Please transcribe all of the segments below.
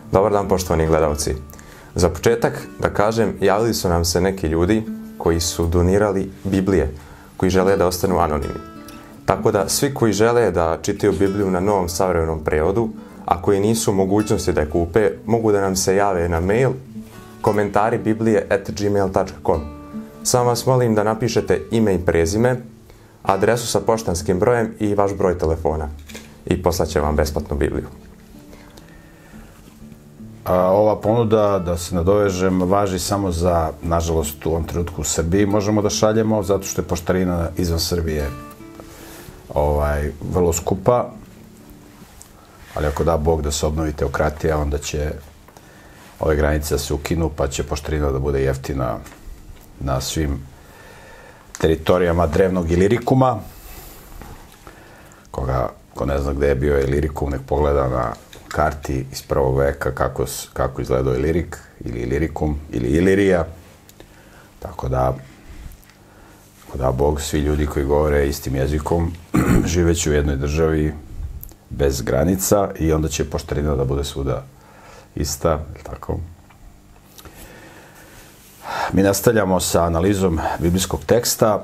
Dobar dan, poštovani gledalci. Za početak da kažem, javili su nam se neki ljudi koji su donirali Biblije, koji žele da ostanu anonimni. Tako da svi koji žele da čitaju Bibliju na novom savremenom prevodu, a koji nisu u mogućnosti da je kupe, mogu da nam se jave na mail komentaribiblije@gmail.com. Samo vas molim da napišete ime i prezime, adresu sa poštanskim brojem i vaš broj telefona i poslaće vam besplatnu Bibliju. Ova ponuda, da se nadovežem, važi samo za, nažalost, u ovom trenutku u Srbiji možemo da šaljemo, zato što je poštarina izvan Srbije vrlo skupa, ali ako da Bog da se obnovi teokratija, onda će ove granice da se ukinu, pa će poštarina da bude jeftina na svim teritorijama drevnog Ilirikuma. Ko ne zna gde je bio Ilirikum, nek pogleda na karti iz prvog veka kako izgledao Ilirik, ili Ilirikum, ili Ilirija. Tako da Bog, svi ljudi koji govore istim jezikom, živeći u jednoj državi bez granica, i onda će poštarina da bude svuda ista, tako. Mi nastavljamo sa analizom biblijskog teksta.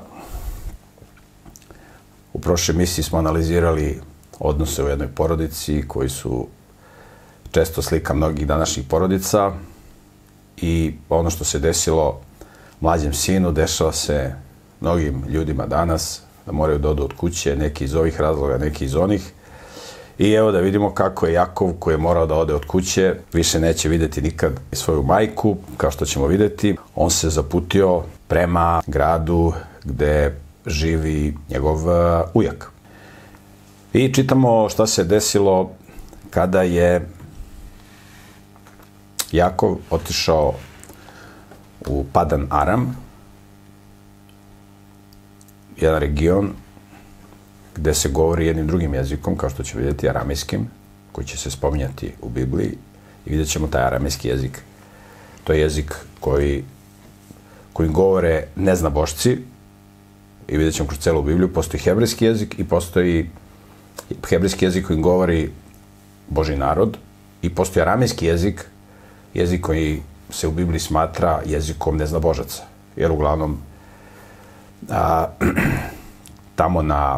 U prošloj emisiji smo analizirali odnose u jednoj porodici koji su često slika mnogih današnjih porodica, i ono što se desilo mlađem sinu dešava se mnogim ljudima danas, da moraju da odu od kuće, neki iz ovih razloga, neki iz onih. I evo da vidimo kako je Jakov, koji je morao da ode od kuće, više neće videti nikad svoju majku, kao što ćemo videti. On se zaputio prema gradu gde živi njegov ujak. I čitamo šta se desilo kada je Jakov otišao u Padan Aram, jedan region gde se govori jednim drugim jezikom, kao što ćemo vidjeti, aramejskim, koji će se spominjati u Bibliji, i vidjet ćemo taj aramejski jezik. To je jezik kojim govore neznabošci, i vidjet ćemo kroz celu Bibliju. Postoji hebrejski jezik i postoji hebrejski jezik kojim govori Božji narod, i postoji aramejski jezik, jezik koji se u Bibliji smatra jezikom neznabožaca, jer uglavnom tamo na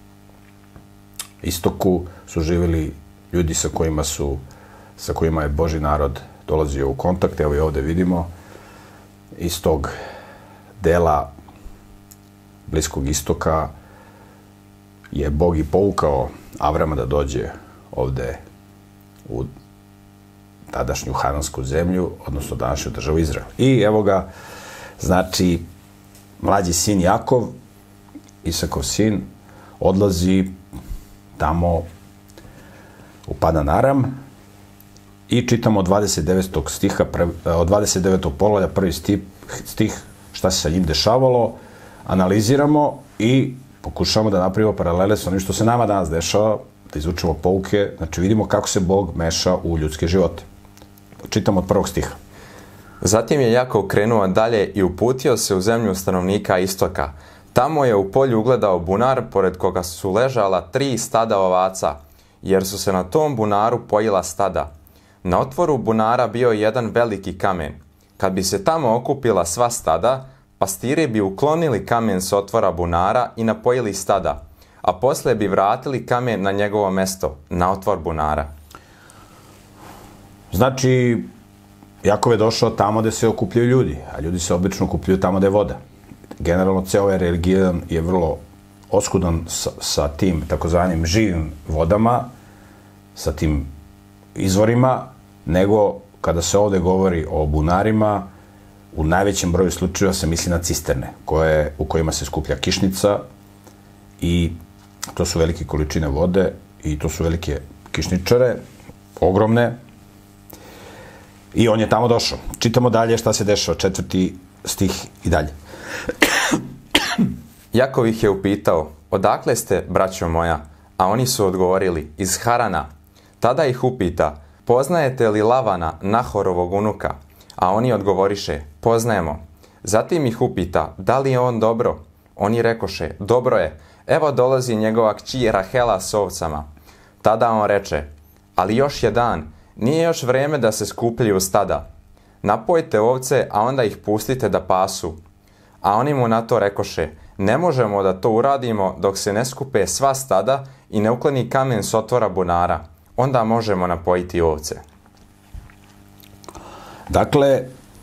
istoku su živjeli ljudi sa kojima je Božji narod dolazio u kontakt. Evo i ovde vidimo, iz tog dela Bliskog istoka je Bog i povukao Avrama da dođe ovde u tadašnju hanansku zemlju, odnosno današnju državu Izrael. I evo ga, znači, mlađi sin Jakov, Isakov sin, odlazi tamo u Padan Aram, i čitamo od 29. stiha, od 29. poglavlja, prvi stih, šta se sa njim dešavalo, analiziramo i pokušamo da napravimo paralele sa onim što se nama danas dešava, da izučimo pouke, znači vidimo kako se Bog meša u ljudske živote. Čitamo od prvog stiha. Zatim je Jakov krenuo dalje i uputio se u zemlju stanovnika istoka. Tamo je u polju ugledao bunar, pored koga su ležala 3 stada ovaca, jer su se na tom bunaru pojila stada. Na otvoru bunara bio je jedan veliki kamen. Kad bi se tamo okupila sva stada, pastiri bi uklonili kamen s otvora bunara i napojili stada, a posle bi vratili kamen na njegovo mesto, na otvor bunara. Znači, Jakov je došao tamo gde se okupljaju ljudi, a ljudi se obično okupljaju tamo gde je voda. Generalno, ceo ovaj region je vrlo oskudan sa tim takozvanim živim vodama, sa tim izvorima, nego kada se ovde govori o bunarima, u najvećem broju slučajeva se misli na cisterne, u kojima se skuplja kišnica, i to su velike količine vode, i to su velike kišničare, ogromne, i on je tamo došao. Čitamo dalje šta se dešava, 4. stih i dalje. Jakov ih je upitao, odakle ste, braćo moja? A oni su odgovorili, iz Harana. Tada ih upita, poznajete li Lavana, Nahorovog unuka? A oni odgovoriše, poznajemo. Zatim ih upita, da li je on dobro? Oni rekoše, dobro je, evo dolazi njegova kći Rahela s ovcama. Tada on reče, ali još je dan, nije još vrijeme da se skupljaju stada. Napojite ovce, a onda ih pustite da pasu. A oni mu na to rekoše, ne možemo da to uradimo dok se ne skupe sva stada i ne ukloni kamen s otvora bunara. Onda možemo napojiti ovce. Dakle,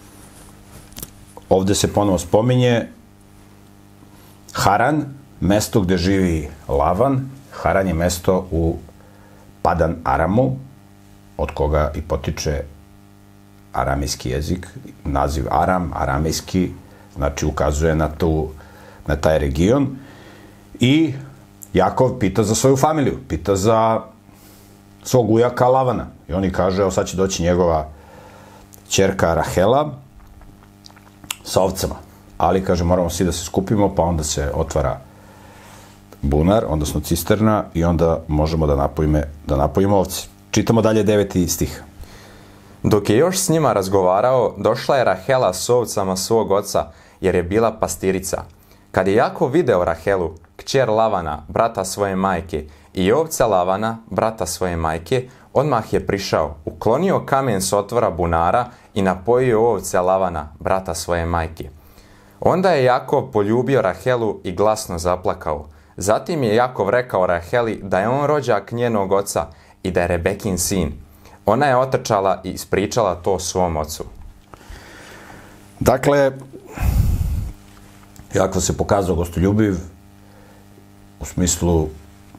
ovdje se ponovo spominje Haran, mesto gdje živi Lavan. Haran je mesto u Padan Aramu, od koga i potiče aramejski jezik. Naziv Aram, aramejski, znači ukazuje na taj region. I Jakov pita za svoju familiju, pita za svog ujaka Lavana. I oni kaže, evo sad će doći njegova ćerka Rahela sa ovcama. Ali, kaže, moramo svi da se skupimo, pa onda se otvara bunar, odnosno cisterna, i onda možemo da napojimo ovce. Čitamo dalje 9. stih. Dok je još s njima razgovarao, došla je Rahela s ovcama svog oca, jer je bila pastirica. Kad je Jakov video Rahelu, kćer Lavana, brata svoje majke, i ovca Lavana, brata svoje majke, odmah je prišao, uklonio kamen s otvora bunara i napojio ovce Lavana, brata svoje majke. Onda je Jakov poljubio Rahelu i glasno zaplakao. Zatim je Jakov rekao Raheli da je on rođak njenog oca i da je Rebekin sin. Ona je otrčala i ispričala to svom ocu. Dakle, Jakov se pokazao gostoljubiv, u smislu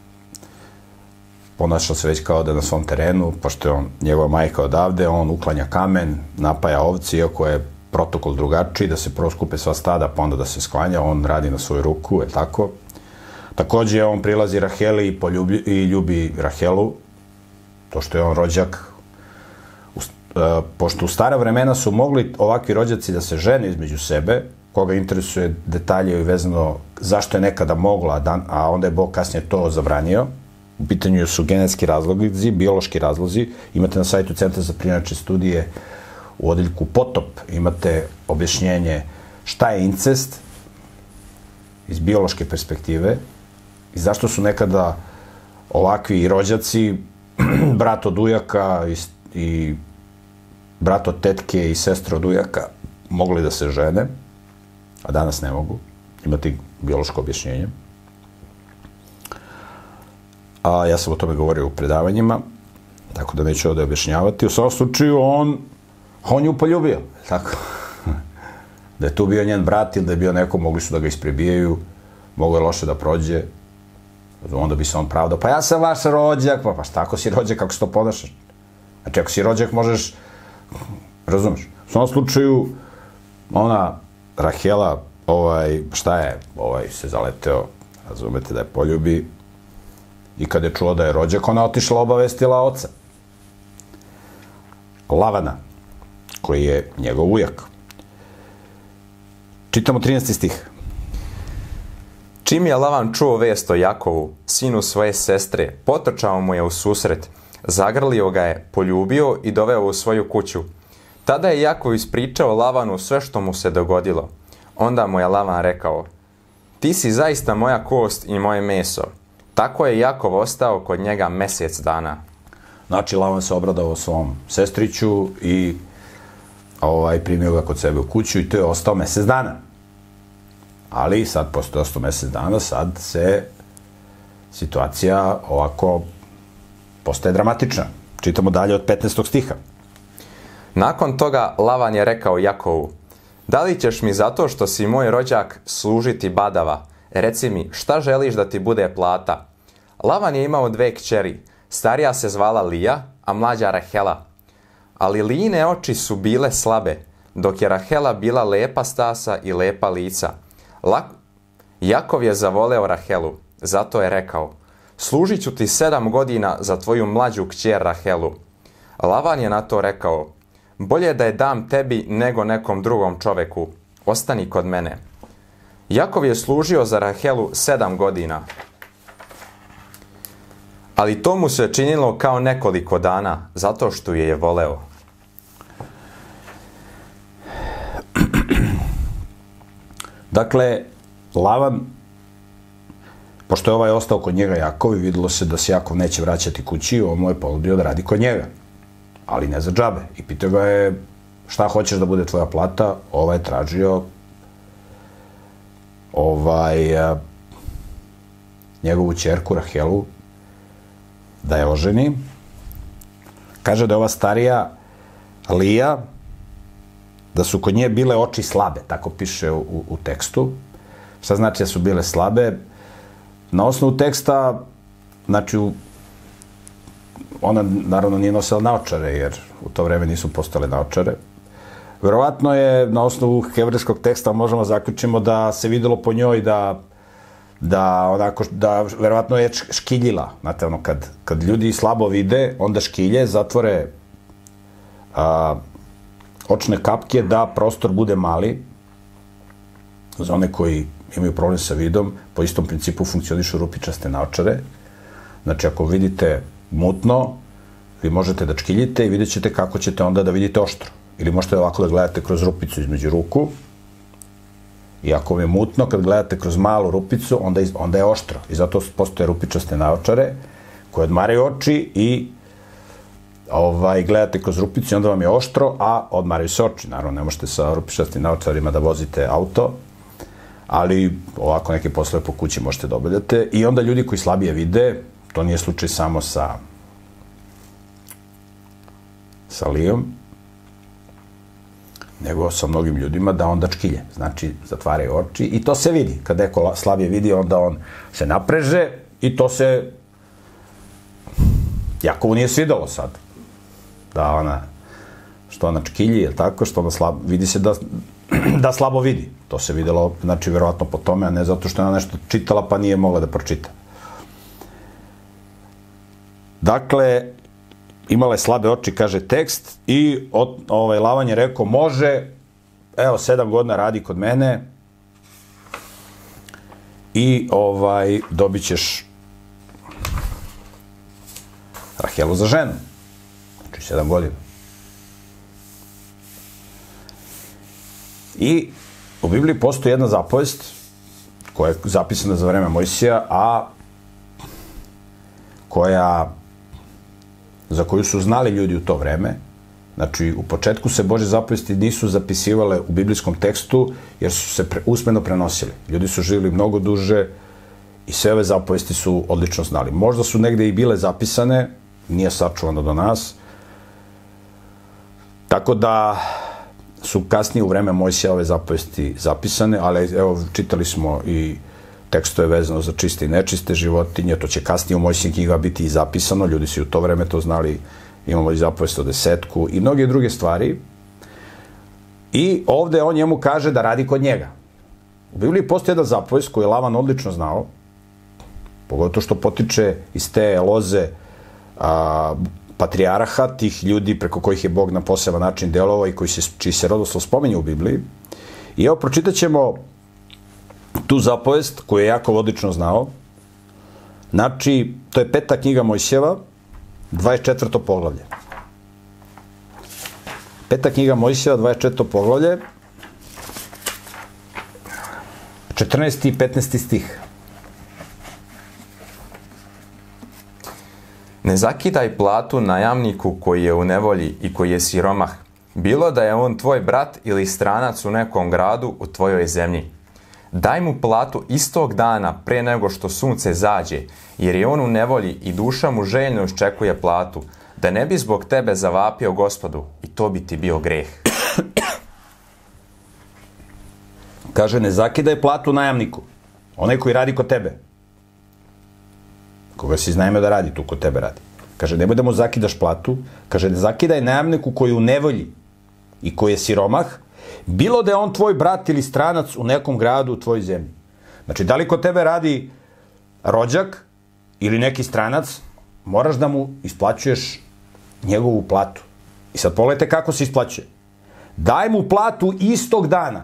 ponaša se već kao da je na svom terenu, pošto je njegova majka odavde, on uklanja kamen, napaja ovci, iako je protokol drugačiji, da se prvo skupe sva stada, pa onda da se sklanja, on radi na svoju ruku, je tako? Također on prilazi Raheli i ljubi Rahelu, to što je on rođak. Pošto u stara vremena su mogli ovakvi rođaci da se žene između sebe, koga interesuje detalje i vezano zašto je nekada mogla, a onda je Bog kasnije to zabranio. U pitanju su genetski razlozi, biološki razlozi. Imate na sajtu Centra za prirodne studije u odeljku Potop, imate objašnjenje šta je incest iz biološke perspektive i zašto su nekada ovakvi rođaci, brat od ujaka i brat od tetke i sestra od ujaka mogli da se žene, a danas ne mogu. Imate biološko objašnjenje. A ja sam o tome govorio u predavanjima, tako da neću ovdje objašnjavati. U svakom slučaju, on ju poljubio, tako. Da je tu bio njen brat ili da je bio neko, mogli su da ga isprebijaju, mogo je loše da prođe, onda bi se on pravdao, pa ja sam vaš rođak, pa šta ako si rođak, kako se to ponašaš? Znači, ako si rođak, možeš, razumeš? U svom slučaju, ona, Rahela, šta je, se zaleteo, razumete, da je poljubi, i kad je čuo da je rođak, ona otišla, obavestila oca Lavana, koji je njegov ujak. Čitamo 13. stih. Čim je Lavan čuo vest o Jakovu, sinu svoje sestre, potrčao mu je u susret, zagrlio ga je, poljubio i doveo u svoju kuću. Tada je Jakov ispričao Lavanu sve što mu se dogodilo. Onda mu je Lavan rekao, ti si zaista moja kost i moje meso. Tako je Jakov ostao kod njega mjesec dana. Znači, Lavan se obradao svom sestriću i primio ga kod sebe u kuću i to je ostao mjesec dana. Ali sad, posle ostao mjesec dana, sad se situacija ovako postaje dramatična. Čitamo dalje od 15. stiha. Nakon toga Lavan je rekao Jakovu, da li ćeš mi zato što si moj rođak služiti badava? Reci mi, šta želiš da ti bude plata? Lavan je imao 2 kćeri, starija se zvala Lija, a mlađa Rahela. Ali Lijine oči su bile slabe, dok je Rahela bila lepa stasa i lepa lica. Jakov je zavoleo Rahelu, zato je rekao, služit ću ti 7 godina za tvoju mlađu kćer Rahelu. Lavan je na to rekao, bolje da je dam tebi nego nekom drugom čoveku, ostani kod mene. Jakov je služio za Rahelu 7 godina. Ali to mu se činilo kao nekoliko dana, zato što je voleo. Dakle, Lavan, pošto je ostao kod njega Jakov i vidjelo se da se Jakov neće vraćati kući, on mu je ponudio da radi kod njega. ali ne za džabe. I pitao ga je, šta hoćeš da bude tvoja plata? Ovaj je tražio njegovu ćerku Rahelu da je oženi. Kaže da je ova starija Lija, da su kod nje bile oči slabe, tako piše u tekstu. Šta znači da su bile slabe? Na osnovu teksta, znači, ona naravno nije nosila naočare, jer u to vreme nisu postale naočare. Verovatno je na osnovu hebrejskog teksta možemo zaključimo da se videlo po njoj da verovatno je škiljila. Znate, ono, kad ljudi slabo vide, onda škilje, zatvore očne kapke da prostor bude mali. Za one koji imaju problem sa vidom, po istom principu funkcionišu rupičaste naočare. Znači, ako vidite mutno, vi možete da čkiljite i vidjet ćete kako ćete onda da vidite oštro. Ili možete ovako da gledate kroz rupicu između ruku. I ako vam je mutno, kad gledate kroz malu rupicu, onda je oštro. I zato postoje rupičaste naočare koje odmaraju oči i gledate kroz rupicu i onda vam je oštro, a odmaraju se oči. Naravno, ne možete sa rupičastim naočarima da vozite auto, ali ovako neke poslove po kući možete da obavljate. I onda ljudi koji slabije vide, to nije slučaj samo sa Lijom, nego sa mnogim ljudima, da onda čkilje. Znači, zatvaraju oči i to se vidi. Kad neko slabije vidi, onda on se napreže i to se Jakovu nije svidelo sad. Što ona čkilji, je tako, što ona vidi se da slabo vidi. To se videlo, znači, verovatno po tome, a ne zato što je ona nešto čitala pa nije mogla da pročita. Dakle, imala je slabe oči, kaže tekst, i Lavan je rekao, može, evo, 7 godina radi kod mene i dobit ćeš Rahelu za ženu. Znači, 7 godina. I u Bibliji postoji jedna zapovest koja je zapisana za vreme Mojsija, a za koju su znali ljudi u to vreme. Znači, u početku se Božje zapovesti nisu zapisivale u biblijskom tekstu, jer su se usmeno prenosili. Ljudi su živjeli mnogo duže i sve ove zapovesti su odlično znali. Možda su negde i bile zapisane, nije sačuvano do nas. Tako da su kasnije u vreme Mojsija ove zapovesti zapisane, ali evo, čitali smo i tekstove vezano za čiste i nečiste životinje, to će kasnije u Mojsijim knjigama biti i zapisano, ljudi su u to vreme to znali, imamo i zapovest o 10 i mnoge druge stvari. I ovde on njemu kaže da radi kod njega. U Bibliji postoji jedna zapovest koju je Lavan odlično znao, pogotovo što potiče iz te loze patrijarha, tih ljudi preko kojih je Bog na poseban način delovao i čiji se rodoslov spominje u Bibliji. I evo, pročitat ćemo tu zapovest koju je Jakov odlično znao. Znači, to je 5. knjiga Mojsijeva, 24. poglavlje. 5. knjiga Mojsijeva, 24. poglavlje, 14. i 15. stih. Ne zakidaj platu najamniku koji je u nevolji i koji je siromah, bilo da je on tvoj brat ili stranac u nekom gradu u tvojoj zemlji. Daj mu platu istog dana pre nego što sunce zađe, jer je on u nevolji i duša mu željno iščekuje platu, da ne bi zbog tebe zavapio Gospodu i to bi ti bio greh. Kaže, ne zakidaj platu najamniku, onaj koji radi kod tebe. Koga si iznajmio da radi, tu kod tebe radi. Kaže, nemoj da mu zakidaš platu. Kaže, ne zakidaj najamniku koji je u nevolji i koji je siromah, bilo da je on tvoj brat ili stranac u nekom gradu u tvojoj zemlji. Znači, da li kod tebe radi rođak ili neki stranac, moraš da mu isplaćuješ njegovu platu. I sad pogledajte kako se isplaćuje. Daj mu platu istog dana.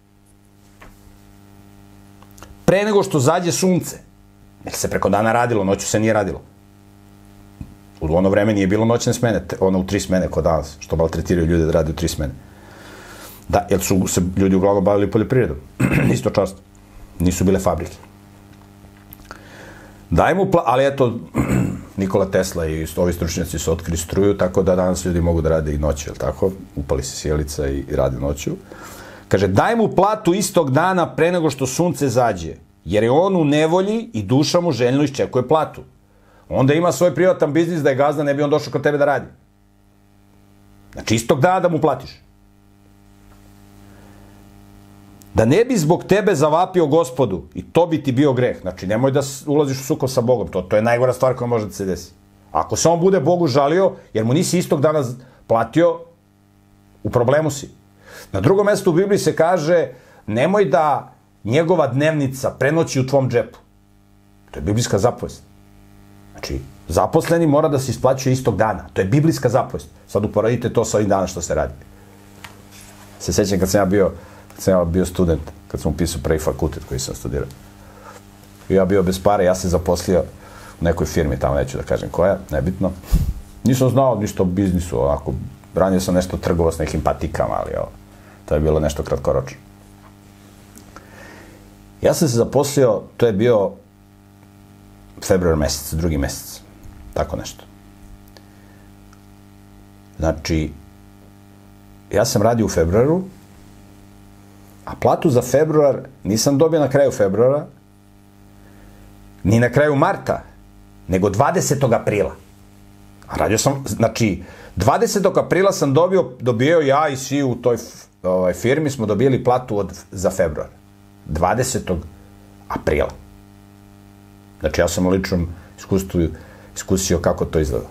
Pre nego što zađe sunce. Jer se preko dana radilo, noću se nije radilo. U ono vreme nije bilo noćne smene, ono u 3 smene kod danas, što maltretiraju ljude da radi u 3 smene. Da, jer su se ljudi uglavnom bavili poljoprivredom. Isto čast. Nisu bile fabrike. Daj mu ali eto, Nikola Tesla i ovi stručnjaci su otkrili struju, tako da danas ljudi mogu da rade i noću, je li tako? Upali se sjelica i rade noću. Kaže, daj mu platu istog dana pre nego što sunce zađe, jer je on u nevolji i duša mu željno iščekuje platu. Onda ima svoj privatan biznis da je gazda, ne bi on došao kod tebe da radi. Znači, istog dana da mu platiš. Da ne bi zbog tebe zavapio Gospodu i to bi ti bio greh. Znači, nemoj da ulaziš u sukob sa Bogom. To je najgora stvar koja može da se desi. Ako se on bude Bogu žalio, jer mu nisi istog dana platio, u problemu si. Na drugom mjestu u Bibliji se kaže, nemoj da njegova dnevnica prenoći u tvom džepu. To je biblijska zapovest. Znači, zaposleni mora da se isplaćuje istog dana. To je biblijska zapovest. Sad uporadite to sa ovim dana što se radi. Se sjećam kad sam ja bio student, kad sam upisao prvi fakultet koji sam studirao. I ja bio bez pare, ja se zaposlio u nekoj firmi, tamo neću da kažem koja, nebitno. Nisam znao ništa o biznisu, onako, ranije sam nešto trgovao s nekim patikama, ali to je bilo nešto kratkoročno. Ja sam se zaposlio, to je bio februar mesec, drugi mesec, tako nešto. Znači, ja sam radio u februaru, a platu za februar nisam dobio na kraju februara, ni na kraju marta, nego 20. aprila. A radio sam, znači, 20. aprila sam dobio ja i svi u toj firmi smo dobili platu za februar. 20. aprila. Znači, ja sam u ličnom iskusio kako to izgleda.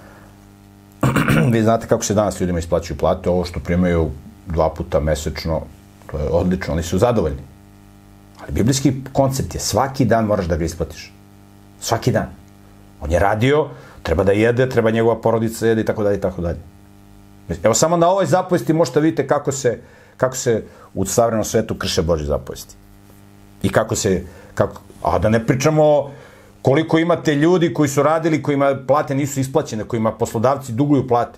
Vi znate kako se danas ljudima isplaćuju plate, ovo što primaju 2 puta mesečno, to je odlično, oni su zadovoljni. Ali biblijski koncept je svaki dan moraš da ga isplatiš. Svaki dan. On je radio, treba da jede, treba njegova porodica jede i tako dalje i tako dalje. Evo samo na ovoj zapovesti možete vidite kako se u savremenom svetu krše Božje zapovesti. I a da ne pričamo koliko imate ljudi koji su radili, kojima plate nisu isplaćene, kojima poslodavci duguju plate.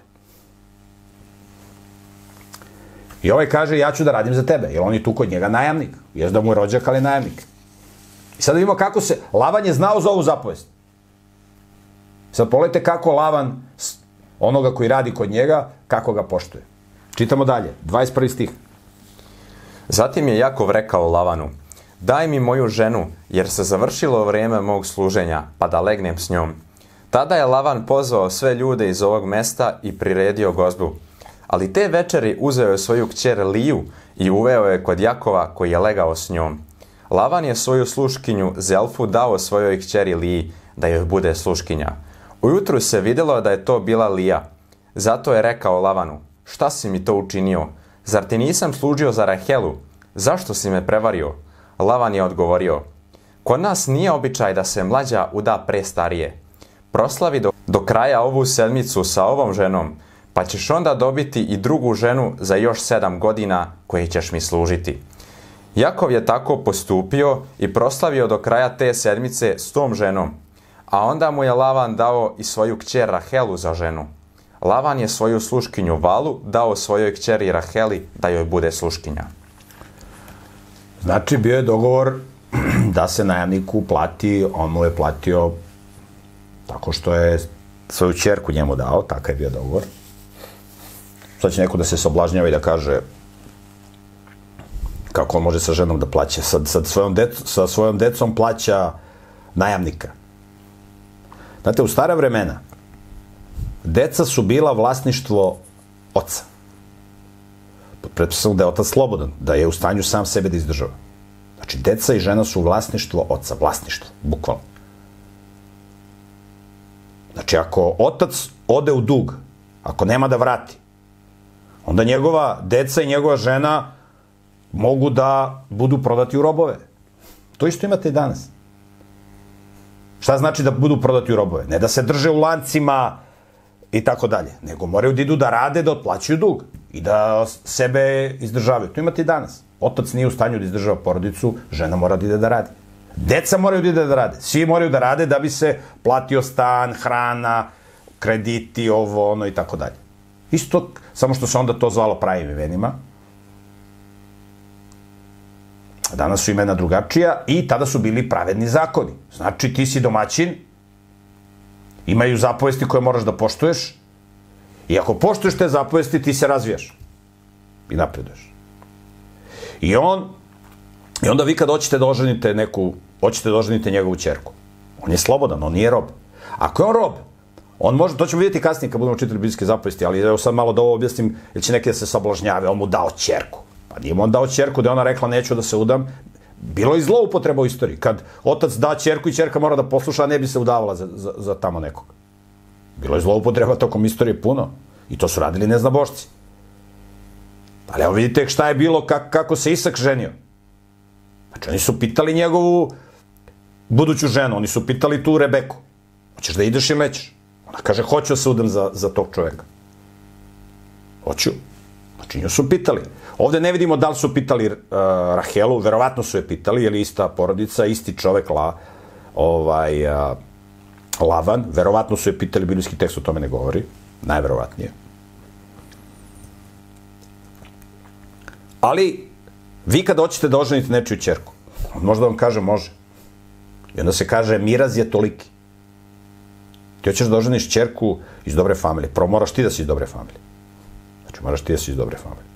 I ovaj kaže, ja ću da radim za tebe, jer on je tu kod njega najamnik. Jes da mu je rođak, ali najamnik. I sad vidimo kako se, Lavan je znao za ovu zapovest. Sad pogledajte kako Lavan, onoga koji radi kod njega, kako ga poštuje. Čitamo dalje, 21. stih. Zatim je Jakov rekao Lavanu, daj mi moju ženu, jer se završilo vrijeme mog služenja, pa da legnem s njom. Tada je Lavan pozvao sve ljude iz ovog mesta i priredio gozbu. Ali te večeri uzeo je svoju kćer Liju i uveo je kod Jakova koji je legao s njom. Lavan je svoju sluškinju Zelfu dao svojoj kćeri Liji da joj bude sluškinja. Ujutru se vidjelo da je to bila Lija. Zato je rekao Lavanu, šta si mi to učinio? Zar ti nisam služio za Rahelu? Zašto si me prevario? Lavan je odgovorio, kod nas nije običaj da se mlađa uda pre starije. Proslavi do kraja ovu sedmicu sa ovom ženom, pa ćeš onda dobiti i drugu ženu za još 7 godina koje ćeš mi služiti. Jakov je tako postupio i proslavio do kraja te sedmice s tom ženom, a onda mu je Lavan dao i svoju kćer Rahelu za ženu. Lavan je svoju sluškinju Valu dao svojoj kćeri Raheli da joj bude sluškinja. Znači, bio je dogovor da se najamniku plati, on mu je platio tako što je svoju kćerku njemu dao, takav je bio dogovor. Sad će neko da se sablažnjava i da kaže kako on može sa ženom da plaća, sa svojom decom plaća najamnika. Znate, u stara vremena deca su bila vlasništvo oca. Pod pretpostavkom da je otac slobodan, da je u stanju sam sebe da izdržava. Znači, deca i žena su vlasništvo oca, vlasništvo, bukvalno. Znači, ako otac ode u dug, ako nema da vrati, onda njegova deca i njegova žena mogu da budu prodati u robove. To isto imate i danas. Šta znači da budu prodati u robove? Ne da se drže u lancima i tako dalje, nego moraju da idu da rade, da otplaćuju dug i da sebe izdržavaju. To imate i danas. Otac nije u stanju da izdržava porodicu, žena mora da ide da radi. Deca moraju da ide da rade. Svi moraju da rade da bi se platio stan, hrana, krediti, ovo, ono i tako dalje. Isto, samo što se onda to zvalo pravim imenima. Danas su imena drugačija i tada su bili pravedni zakoni. Znači, ti si domaćin Imaju zapovesti koje moraš da poštuješ i ako poštuješ te zapovesti, ti se razvijaš i napreduješ. I onda vi kad hoćete da oženite njegovu ćerku, on je slobodan, on nije rob. Ako je on rob, on može, to ćemo vidjeti kasnije kad budemo čitali biblijske zapovesti, ali evo sad malo da ovo objasnim, jer će neki da se sablažnjave, on mu dao ćerku. Pa nije mu on dao ćerku da je ona rekla neću da se udam. Bilo je zloupotreba u istoriji. Kad otac da ćerku i ćerka mora da posluša, a ne bi se udavala za tamo nekog. Bilo je zloupotreba tokom istorije puno. I to su radili neznabošci. Ali evo vidite šta je bilo, kako se Isak ženio. Znači oni su pitali njegovu buduću ženu, oni su pitali tu Rebeku. Hoćeš da ideš ili nećeš? Ona kaže, hoću da se udam za tog čoveka. Hoću. Znači nju su pitali. Ovde ne vidimo da li su pitali Rahelu, verovatno su je pitali, jer je ista porodica, isti čovek Lavan, verovatno su je pitali, biblijski tekst o tome ne govori, najverovatnije. Ali, vi kad hoćete da oženite nečiju ćerku, možda vam kaže može. I onda se kaže, miraz je toliki. Ti hoćeš da oženiš ćerku iz dobre familije, prvo moraš ti da si iz dobre familije. Znači, moraš ti da si iz dobre familije.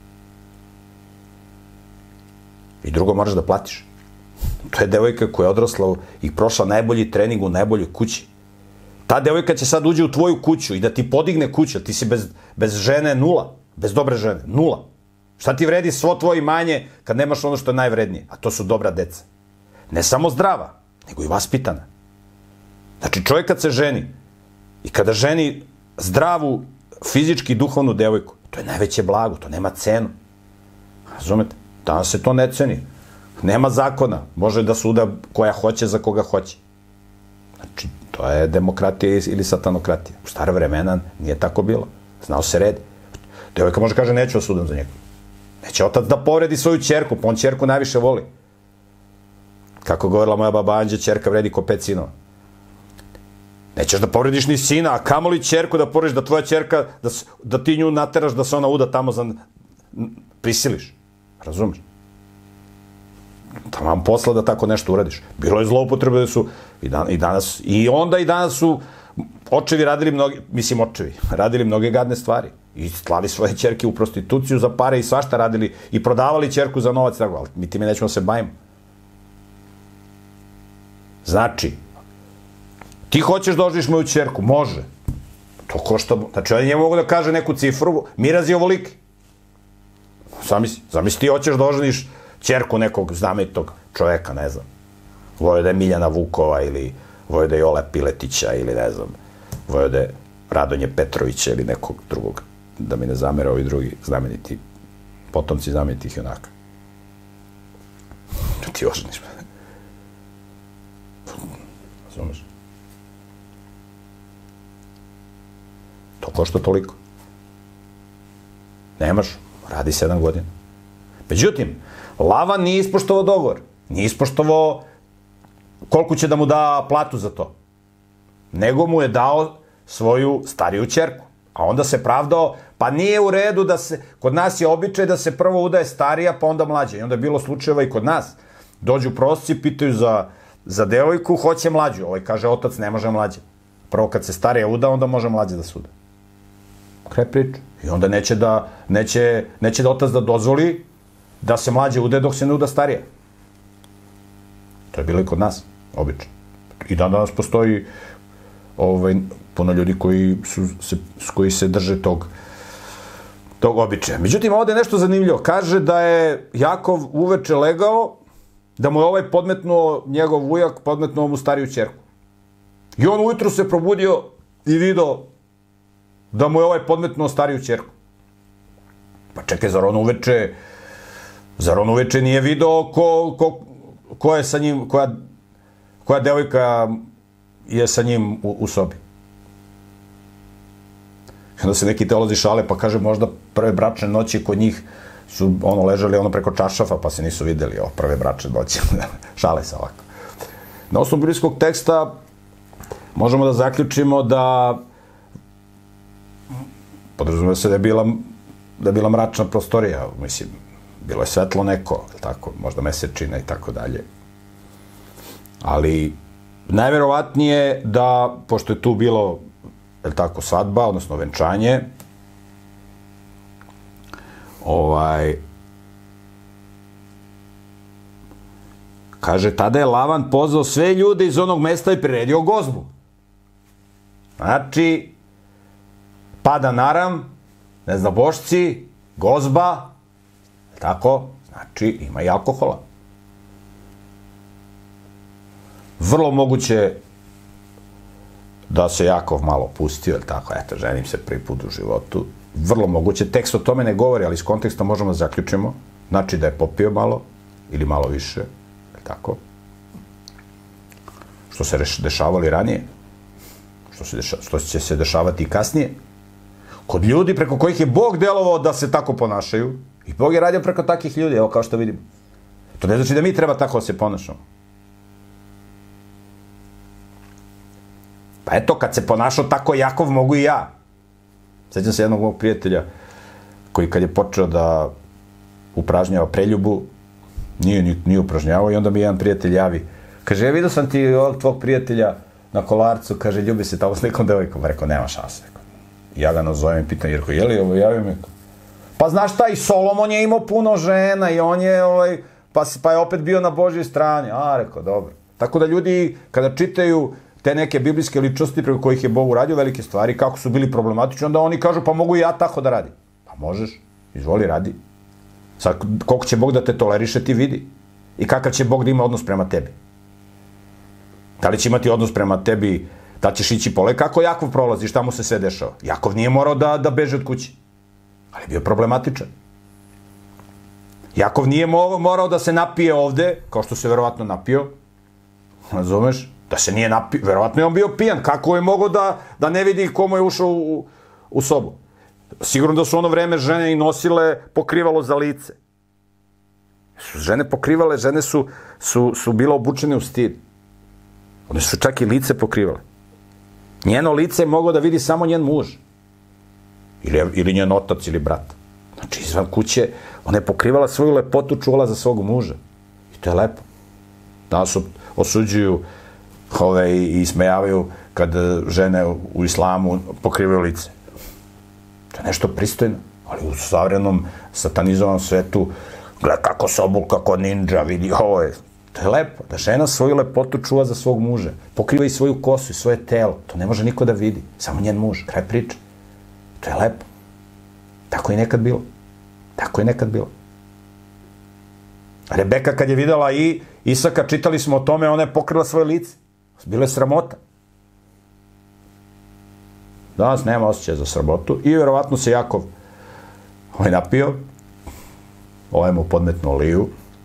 I drugo, moraš da platiš. To je devojka koja je odrasla i prošla najbolji trening u najboljoj kući. Ta devojka će sad uđe u tvoju kuću i da ti podigne kuću, ti si bez žene nula, bez dobre žene, nula. Šta ti vredi svo tvoje imanje kad nemaš ono što je najvrednije? A to su dobra deca. Ne samo zdrava, nego i vaspitana. Znači, čovjek kad se ženi i kada ženi zdravu, fizički i duhovnu devojku, to je najveće blago, to nema cenu. Razumete? Danas se to ne ceni. Nema zakona. Može da suda koja hoće za koga hoće. Znači, to je demokratija ili satanokratija. U stare vremena nije tako bilo. Znao se red. Devojka može kaže, neću da sudam za njega. Neće otac da povredi svoju ćerku, pa on ćerku najviše voli. Kako govorila moja baba Anđe, ćerka vredi ko 5 sinova. Nećeš da povrediš ni sina, a kamoli ćerku da povrediš, da tvoja ćerka, da ti nju nateraš da se ona uda tamo prisiliš. Razumeš? Tamam posla da tako nešto uradiš. Bilo je zloupotrebe da su i danas su očevi radili radili mnoge gadne stvari. I slali svoje ćerke u prostituciju za pare i svašta radili i prodavali ćerku za novac, ali mi time nećemo se bavimo. Znači, ti hoćeš da oženiš moju ćerku? Može. To košta, znači on njemu mogu da kaže neku cifru, miraz je ovoliki. Zamisli ti hoćeš da oženiš ćerku nekog znamenitog čoveka, ne znam, Vojvode Miljana Vukova ili Vojvode Jole Piletića ili ne znam, Vojvode Radonje Petrovića ili nekog drugog, da mi ne zamere ovi drugi znameniti, potomci znamenitih junaka. Ti oženiš. Razumeš? To košta toliko. Nemaš, radi 7 godina. Međutim, Lavan nije ispoštovao dogovor. Nije ispoštovao koliko će da mu da platu za to. Nego mu je dao svoju stariju ćerku. A onda se pravdao, pa nije u redu da se, kod nas je običaj da se prvo udaje starija, pa onda mlađa. I onda je bilo slučajeva i kod nas. Dođu prosci, pitaju za devojku, hoće mlađu. Ovaj kaže, otac ne može mlađe. Prvo kad se starija uda, onda može mlađe da se uda. Kraj priče. I onda neće da otac da dozvoli da se mlađe ude dok se ne uda starija. To je bilo i kod nas, obično. I danas postoji puno ljudi koji se drže tog običaja. Međutim, ovde je nešto zanimljivo. Kaže da je Jakov uveče legao, da mu je podmetnuo, njegov ujak, podmetnuo mu stariju ćerku. I on ujutru se probudio i video da mu je podmetnuo stariju ćerku. Pa čekaj, zar on uveče nije video ko je sa njim, koja devojka je sa njim u sobi. I onda se neki teolozi šale, pa kaže možda prve bračne noći kod njih su ležali preko čaršafa, pa se nisu videli prve bračne noći. Šale se ovako. Na osnovu biblijskog teksta možemo da zaključimo da podrazumeva se da je bila mračna prostorija, mislim, bilo je svetlo neko, tako, možda mesečina i tako dalje. Ali najverovatnije da, pošto je tu bilo, je li tako, svadba, odnosno venčanje, kaže, tada je Lavan pozvao sve ljude iz onog mesta i priredio gozbu. Znači, pada naram, ne znam, bošci, gozba, tako, znači, ima i alkohola. Vrlo moguće da se Jakov malo pustio, ili tako, eto, ženim se prvi put u životu. Vrlo moguće, tekst o tome ne govori, ali iz konteksta možemo da zaključimo. Znači da je popio malo, ili malo više, ili tako. Što se dešavali ranije. Što će se dešavati i kasnije. Kod ljudi preko kojih je Bog delovao da se tako ponašaju, i Bog je radio preko takvih ljudi, evo kao što vidimo. To ne znači da mi treba tako da se ponašamo. Pa eto, kad se ponašao tako Jakov, mogu i ja. Sjećam se jednog mog prijatelja koji kad je počeo da upražnjava preljubu, nije upražnjavao i onda mi jedan prijatelj javi. Kaže, ja vidio sam ti tvog prijatelja na Kolarcu, kaže, ljubi se tamo s nekom devojkom. Rekao, nema šanse. Ja ga nazovem i pitam, jer je li ovo javio me? Pa znaš šta, i Solomon je imao puno žena i on je, pa je opet bio na Božjoj strani. Rekao, dobro. Tako da ljudi, kada čitaju te neke biblijske ličnosti preko kojih je Bog uradio velike stvari, kako su bili problematični, onda oni kažu, pa mogu i ja tako da radim. Pa možeš, izvoli, radi. Sad, koliko će Bog da te toleriše, ti vidi. I kakav će Bog da ima odnos prema tebi. Da li će imati odnos prema tebi, da ćeš ići pole, kako Jakov prolazi, šta mu se sve dešava. Jakov nije morao da beže od kuće, ali je bio problematičan. Jakov nije morao da se napije ovde, kao što se verovatno napio, razumeš? Da se nije napio, verovatno je on bio pijan, kako je mogao da ne vidi komu je ušao u sobu. Sigurno da su ono vreme žene i nosile pokrivalo za lice. Žene pokrivale, žene su bile obučene u stid. One su čak i lice pokrivale. Njeno lice je mogao da vidi samo njen muž. Ili njen otac ili brat. Znači, izvan kuće, ona je pokrivala svoju lepotu, čuvala za svog muža. I to je lepo. Danas osuđuju i ismejavaju kad žene u islamu pokrivaju lice. To je nešto pristojno. Ali u savremenom satanizovanom svetu, gleda kako se obulka kod ninja, vidi ovo je. To je lepo, da žena svoju lepotu čuva za svog muža. Pokriva i svoju kosu i svoje telo. To ne može niko da vidi. Samo njen muž. Kraj priče. To je lepo. Tako je nekad bilo. Tako je nekad bilo. Rebeka kad je videla i Isaka, čitali smo o tome, ona je pokrila svoje lice. Bilo je sramota. Danas nema osjećaja za sramotu i verovatno se Jakov napio. Ovaj mu podmetno oliju.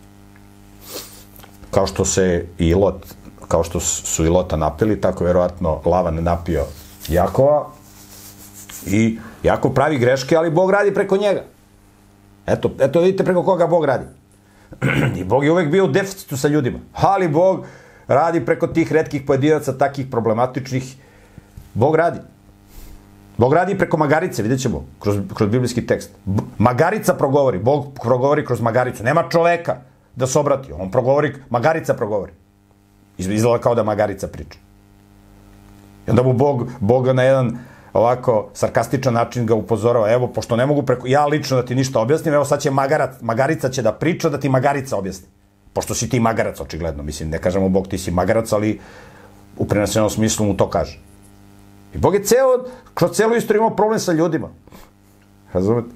Kao što se i Lot, kao što su i Lota napili, tako je verovatno Lavan napio Jakova i Jakov pravi greške, ali Bog radi preko njega. Eto vidite preko koga Bog radi. I Bog je uvek bio u deficitu sa ljudima. Ali Bog radi preko tih retkih pojedinaca, takih problematičnih. Bog radi. Bog radi preko magarice, vidjet ćemo, kroz biblijski tekst. Magarica progovori, Bog progovori kroz magaricu. Nema čoveka da se obrati, on progovori, magarica progovori. Izgleda kao da magarica priča. I onda mu Bog na jedan ovako sarkastičan način ga upozorava, evo, pošto ne mogu preko, ja lično da ti ništa objasnim, evo sad će magarica će da priča, da ti magarica objasni. Pošto si ti magarac, očigledno, mislim, ne kažemo Bog ti si magarac, ali u prenesenom smislu mu to kaže. I Bog je kroz celu istoriju imao problem sa ljudima. Razumete?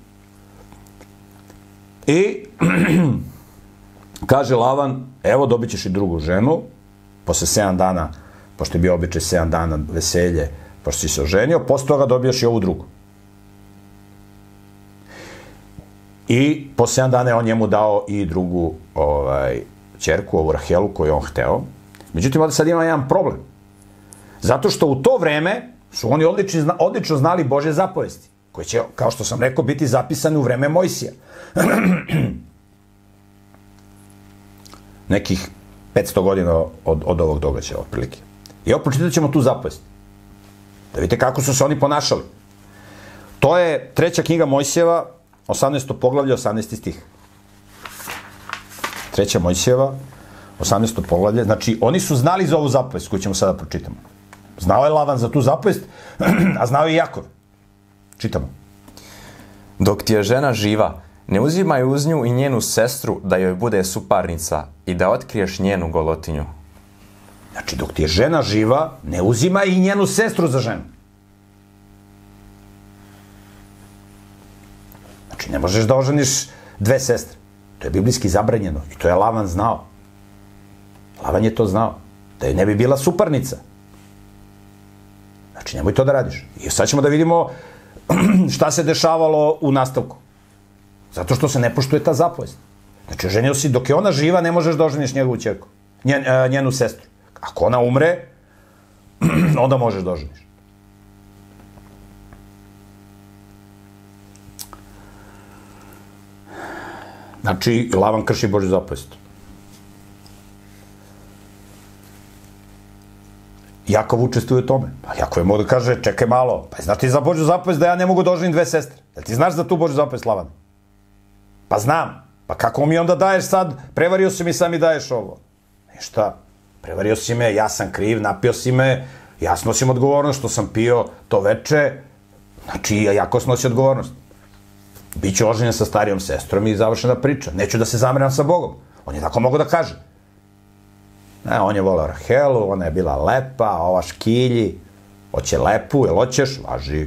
I kaže Lavan, evo dobit ćeš i drugu ženu, posle 7 dana, pošto je bio običaj 7 dana veselje, pošto si se oženio, posle toga dobijaš i ovu drugu. I posle 7 dana je on njemu dao i drugu ćerku, ovu Rahelu, koju je on hteo. Međutim, ovdje sad ima jedan problem. Zato što u to vreme su oni odlično znali Božje zapovesti, koje će, kao što sam rekao, biti zapisane u vreme Mojsija. Nekih 500 godina od ovog događaja, otprilike. I evo, pročitat ćemo tu zapovest. Da vidite kako su se oni ponašali. To je 3. knjiga Mojsijeva, 18. poglavlje, 18. stih. 3. Mojsijeva, 18. poglavlje, znači oni su znali za ovu zapovest koju ćemo sada pročitamo. Znao je Lavan za tu zapovest, a znao je i Jakov. Čitamo. Dok ti je žena živa, ne uzimaj uz nju i njenu sestru da joj bude suparnica i da otkriješ njenu golotinju. Znači, dok ti je žena živa, ne uzimaj i njenu sestru za ženu. Znači, ne možeš da oženiš dve sestre. To je biblijski zabranjeno i to je Lavan znao. Lavan je to znao. Da je ne bi bila suparnica. Znači, nemoj to da radiš. I sad ćemo da vidimo šta se dešavalo u nastavku. Zato što se ne poštuje ta zapovest. Znači, oženio si, dok je ona živa, ne možeš da oženiš njegovu ćerku. Njenu sestru. Ako ona umre, onda možeš da oženiš. Znači, Lavan krši Božju zapovest. Jakov učestvuje u tome. Pa Jakov je mogao da kaže, čekaj malo, pa znaš ti za Božju zapovest da ja ne mogu da oženim dve sestre? Da ti znaš za tu Božju zapovest, Lavan? Pa znam. Pa kako mi onda daješ sad, prevario si mi, sad mi daješ ovo? Ništa. Prevario si me, ja sam kriv, napio si me, ja snosim odgovornost što sam pio to veče, znači ja jako snosim odgovornost. Biću oženjen sa starijom sestrom i završena priča. Neću da se zameram sa Bogom. On je tako mogao da kaže. On je volao Rahelu, ona je bila lepa, a ova škilji, hoće lepu, jel hoćeš? Važi.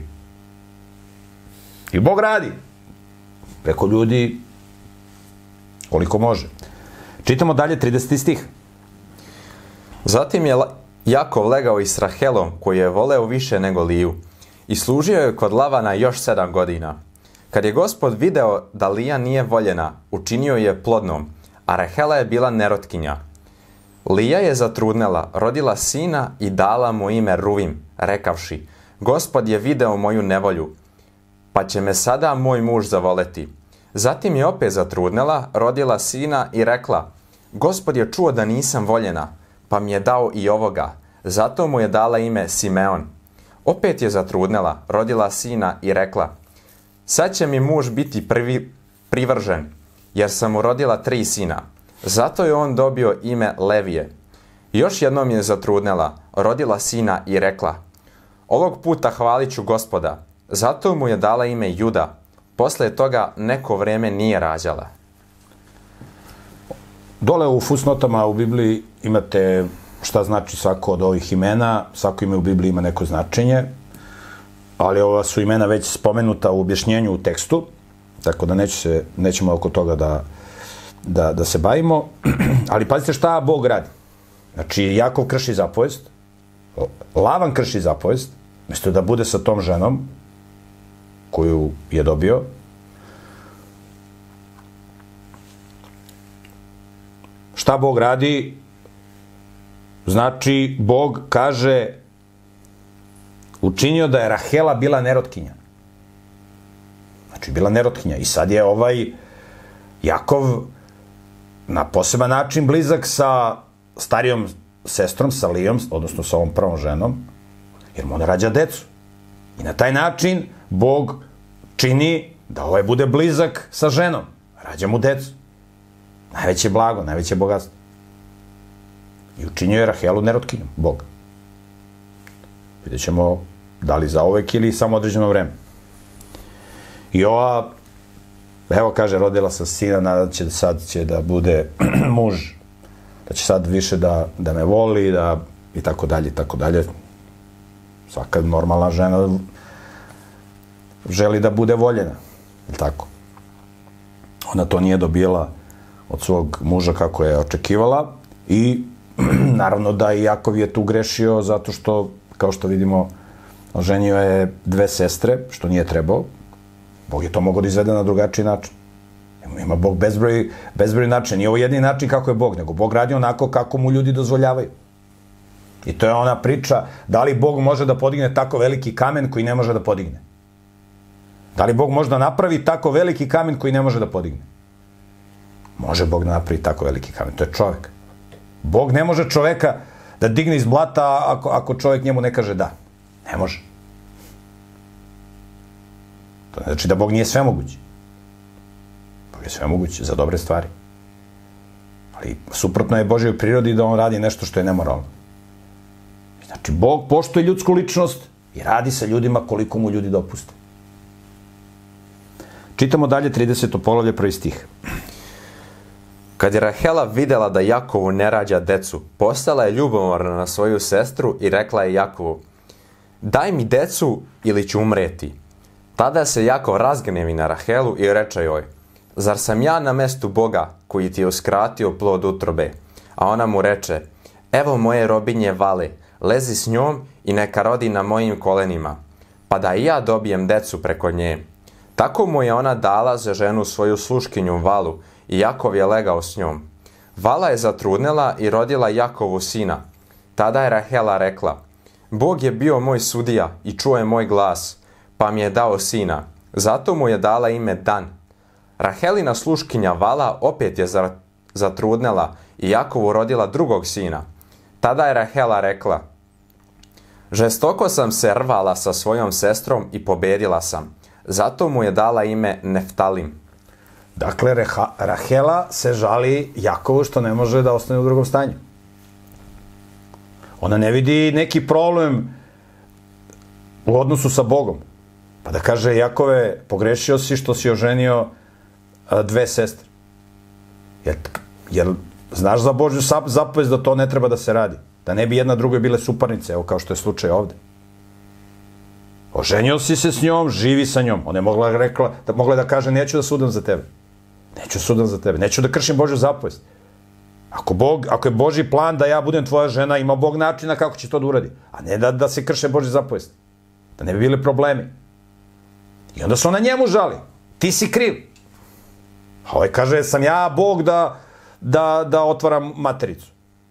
I Bog radi. Preko ljudi koliko može. Čitamo dalje 30. stih. Zatim je Jakov legao i s Rahelom, koju je voleo više nego Liju, i služio je kod Lavana još 7 godina. Kad je Gospod video da Lija nije voljena, učinio je plodnom, a Rahela je bila nerotkinja. Lija je zatrudnela, rodila sina i dala mu ime Ruvim, rekavši, Gospod je video moju nevolju, pa će me sada moj muž zavoleti. Zatim je opet zatrudnela, rodila sina i rekla, Gospod je čuo da nisam voljena, pa mi je dao i ovoga, zato mu je dala ime Simeon. Opet je zatrudnela, rodila sina i rekla, sad će mi muž biti privržen, jer sam mu rodila 3 sina. Zato je on dobio ime Levije. Još jednom je zatrudnela, rodila sina i rekla, ovog puta hvalit ću Gospoda. Zato mu je dala ime Juda. Posle toga neko vreme nije rađala. Dole u fusnotama u Bibliji imate šta znači svako od ovih imena. Svako ime u Bibliji ima neko značenje, ali ova su imena već spomenuta u objašnjenju u tekstu, tako da nećemo oko toga da se bavimo. Ali pazite šta Bog radi. Znači, Jakov krši zapovest, Lavan krši zapovest, mjesto da bude sa tom ženom koju je dobio. Šta Bog radi? Znači, Bog kaže, učinio da je Rahela bila nerotkinja. Znači, bila nerotkinja. I sad je Jakov na poseban način blizak sa starijom sestrom, sa Lijom, odnosno sa ovom prvom ženom, jer mu ona rađa decu. I na taj način Bog čini da bude blizak sa ženom. Rađa mu decu. Najveće blago, najveće bogatstvo. I učinio je Rahelu nerotkinjom, Bog. Vidjet ćemo da li za uvek ili samo određeno vreme. I ova, evo kaže, rodila sam sina, nadat će sad će da bude muž, da će sad više da me voli, i tako dalje, i tako dalje. Svaka normalna žena želi da bude voljena, ili tako? Ona to nije dobila od svog muža kako je očekivala i naravno da i Jakov je tu grešio zato što, kao što vidimo, oženio je 2 sestre, što nije trebao. Bog je to mogao da izvede na drugačiji način. Ima Bog bezbroj način. Nije ovo jedini način kako je Bog, nego Bog radi onako kako mu ljudi dozvoljavaju. I to je ona priča, da li Bog može da podigne tako veliki kamen koji ne može da podigne? Da li Bog može da napravi tako veliki kamen koji ne može da podigne? Može Bog da napravi tako veliki kamen, to je čovek. Bog ne može čoveka da digne iz blata ako čovek njemu ne kaže da. Ne može. To znači da Bog nije svemoguć. Bog je svemoguć za dobre stvari. Ali suprotno je Božjoj prirodi da on radi nešto što je nemoralno. Znači, Bog poštuje ljudsku ličnost i radi sa ljudima koliko mu ljudi dopuste. Čitamo dalje 30. poglavlje, 1. stih. Kad je Rahela videla da Jakovu ne rađa decu, postala je ljubomorna na svoju sestru i rekla je Jakovu: daj mi decu ili ću umreti. Tada se Jakov razgnevi na Rahelu i reče joj: zar sam ja na mestu Boga koji ti je uskratio plod utrobe? A ona mu reče: evo moje robinje Vale, lezi s njom i neka rodi na mojim kolenima, pa da i ja dobijem decu preko nje. Tako mu je ona dala za ženu svoju sluškinju Valu i Jakov je legao s njom. Vala je zatrudnela i rodila Jakovu sina. Tada je Rahela rekla: Bog je bio moj sudija i čuo je moj glas, pa mi je dao sina. Zato mu je dala ime Dan. Rahelina sluškinja Vala opet je zatrudnela i Jakovu rodila drugog sina. Tada je Rahela rekla: žestoko sam se rvala sa svojom sestrom i pobedila sam. Zato mu je dala ime Neftalim. Dakle, Rahela se žali Jakovu što ne može da ostane u drugom stanju. Ona ne vidi neki problem u odnosu sa Bogom. Pa da kaže: Jakove, pogrešio si što si oženio dve sestre. Jer znaš za Božju zapovest da to ne treba da se radi. Da ne bi jedna drugoj bile suparnice, evo kao što je slučaj ovde. Oženio si se s njom, živi sa njom. Ona je mogla da kaže: neću da sudam za tebe. Neću sudam za tebe. Neću da kršim Božju zapovest. Ako je Božji plan da ja budem tvoja žena, ima Bog načina kako će to da uradi. A ne da se krše Božje zapovesti. Da ne bi bile problemi. I onda se ona njemu žali. Ti si kriv. A ovaj kaže: sam ja Bog da otvaram matericu.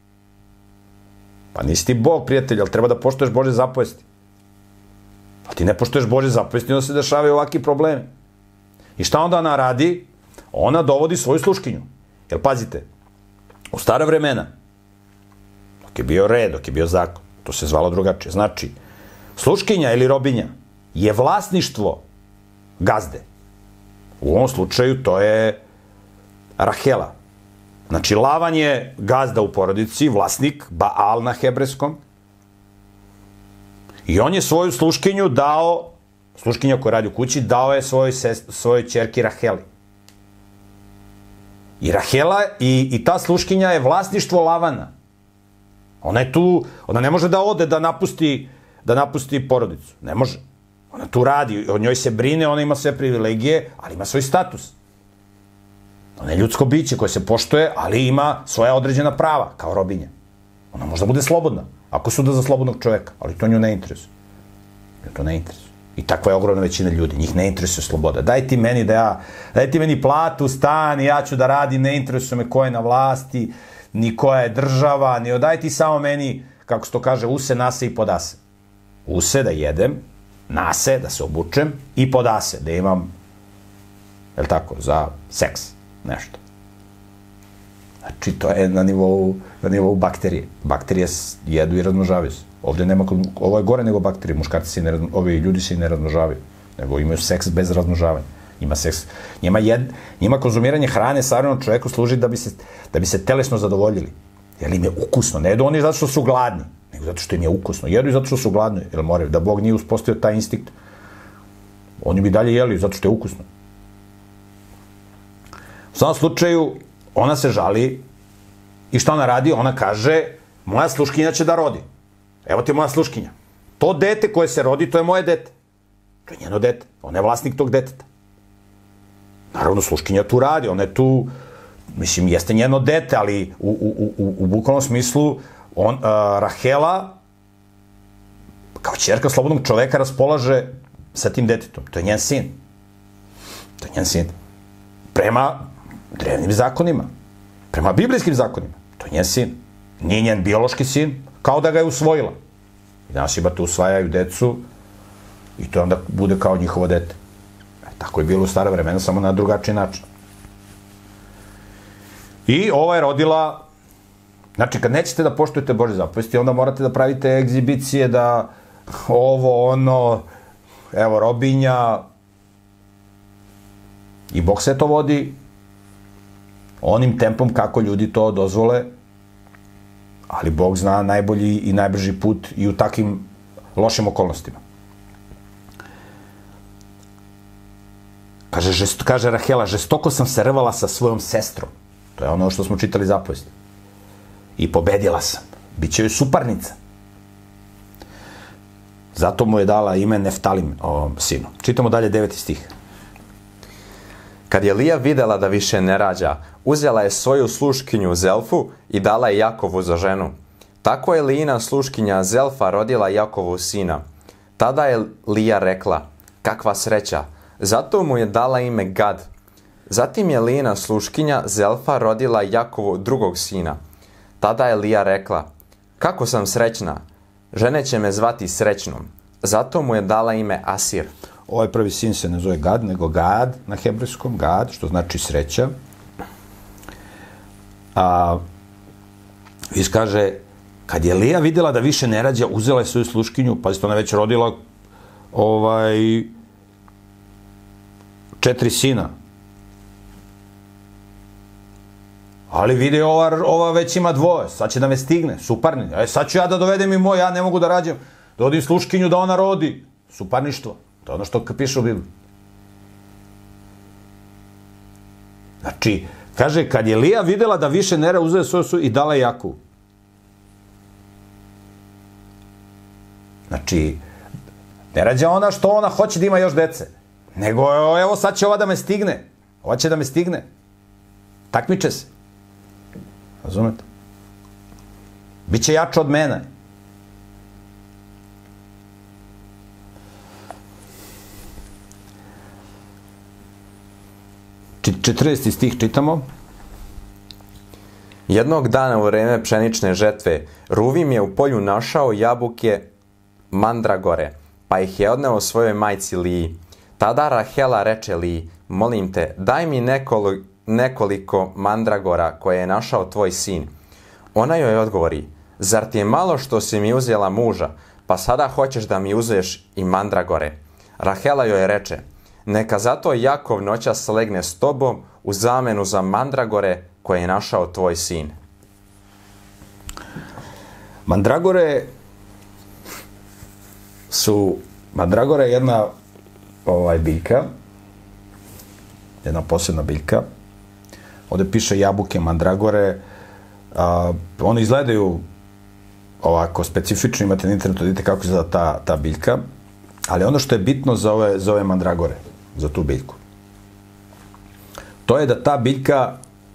Pa nisi ti Bog, prijatelj, ali treba da poštuješ Božje zapovesti. A ti ne poštuješ Božje zapovesti, onda se dešavaju ovakvi problemi. I šta onda ona radi? Ona dovodi svoju sluškinju. Jer pazite, u stara vremena, dok je bio red, dok je bio zakon, to se zvalo drugačije. Znači, sluškinja ili robinja je vlasništvo gazde. U ovom slučaju to je Rahela. Znači, Lavan je gazda u porodici, vlasnik, Baal na hebrejskom. I on je svoju sluškinju dao, sluškinja koja radi u kući, dao je svojoj ćerki Raheli. I Rahela i ta sluškinja je vlasništvo Lavana. Ona je tu, ona ne može da ode da napusti porodicu. Ne može. Ona tu radi, o njoj se brine, ona ima sve privilegije, ali ima svoj status. Ona je ljudsko biće koje se poštuje, ali ima svoja određena prava, kao robinja. Ona može da bude slobodna, ako suda za slobodnog čoveka, ali to nju ne interesuje. Nju to ne interesuje. I takva je ogromna većina ljudi. Njih ne interesuje sloboda. Daj ti meni platu, stan i ja ću da radim, ne interesuje me ko je na vlasti, ni koja je država, ni daj ti samo meni, kako se to kaže, use, nase i podase. Use da jedem, nase da se obučem i podase da imam, je li tako, za seks, nešto. Znači, to je na nivou bakterije. Bakterije jedu i razmnožavaju se. Ovde nema, ovo je gore nego bakterije. Muškarci ovi ljudi se i ne razmnožavaju, nego imaju seks bez razmnožavanja. Njima konzumiranje hrane savremenom čoveku služi da bi se telesno zadovoljili. Jer im je ukusno. Ne jedu oni zato što su gladni, nego zato što im je ukusno. Jedu i zato što su gladni, jer moraju. Da Bog nije uspostavio taj instinkt, oni bi dalje jeli zato što je ukusno. U svakom slučaju, ona se žali i šta ona radi? Ona kaže: moja sluškinja će da rodi. Evo ti moja sluškinja. To dete koje se rodi, to je moje dete. To je njeno dete. Ona je vlasnik tog deteta. Naravno, sluškinja tu radi. Ona je tu, mislim, jeste njeno dete, ali u bukvalnom smislu Rahela, kao ćerka slobodnog čoveka, raspolaže sa tim detetom. To je njen sin. To je njen sin. Prema drevnim zakonima. Prema biblijskim zakonima. To je njen sin. Nije njen biološki sin, kao da ga je usvojila. I danas imate, usvajaju decu i to onda bude kao njihovo dete. Tako je bilo u stara vremena, samo na drugačiji način. I ova je rodila, znači kad nećete da poštujete Božje zapovesti, onda morate da pravite egzibicije, da ovo, ono, evo robinja, i Bog sve to vodi onim tempom kako ljudi to dozvole, ali Bog zna najbolji i najbrži put i u takvim lošim okolnostima. Kaže Rahela, žestoko sam se rvala sa svojom sestrom. To je ono što smo čitali zapovesti. I pobedila sam. Biće joj suparnica. Zato mu je dala ime Neftalim, sinu. Čitamo dalje 9. stih. Kad je Lija videla da više ne rađa, uzela je svoju sluškinju Zelfu i dala je Jakovu za ženu. Tako je Lijina sluškinja Zelfa rodila Jakovu sina. Tada je Lija rekla, kakva sreća, zato mu je dala ime Gad. Zatim je Lijina sluškinja Zelfa rodila Jakovu drugog sina. Tada je Lija rekla, kako sam srećna, žene će me zvati srećnom. Zato mu je dala ime Asir. Ovaj prvi sin se ne zove Gad, nego Gad na hebrejskom, Gad, što znači sreća. Viš kaže, kad je Lija videla da više ne rađa, uzela je svoju sluškinju, pazite, ona već rodila 4 sina. Ali vidi, ova već ima 2, sad će da me stigne, suparni. Sad ću ja da dovedem i moj, ja ne mogu da rađam. Dodim sluškinju da ona rodi. Suparništvo. To je ono što piše u Bibliji. Znači, kaže, kad je Lija videla da više ne rađa, uzela svoju i dala je Jakovu. Znači, ne rađa ona što ona hoće da ima još dece. Nego, evo, sad će ova da me stigne. Ova će da me stigne. Takmiče se. Razumete? Biće jača od mene. Četrnaesti stih čitamo. Jednog dana u vreme pšenične žetve, Ruvim je u polju našao jabuke mandragore, pa ih je odneo svojoj majci Liji. Tada Rahela reče Liji, molim te, daj mi nekoliko mandragora koje je našao tvoj sin. Ona joj odgovori, zar ti je malo što si mi uzela muža, pa sada hoćeš da mi uzeš i mandragore? Rahela joj reče, neka zato Jakov noćas legne s tobom u zamenu za mandragore koje je našao tvoj sin. Mandragore je jedna biljka, jedna posebna biljka. Ovde piše jabuke, mandragore. One izgledaju ovako specifično, imate na internetu, vidite kako izgleda ta biljka. Ali ono što je bitno za ove mandragore, za tu biljku, to je da ta biljka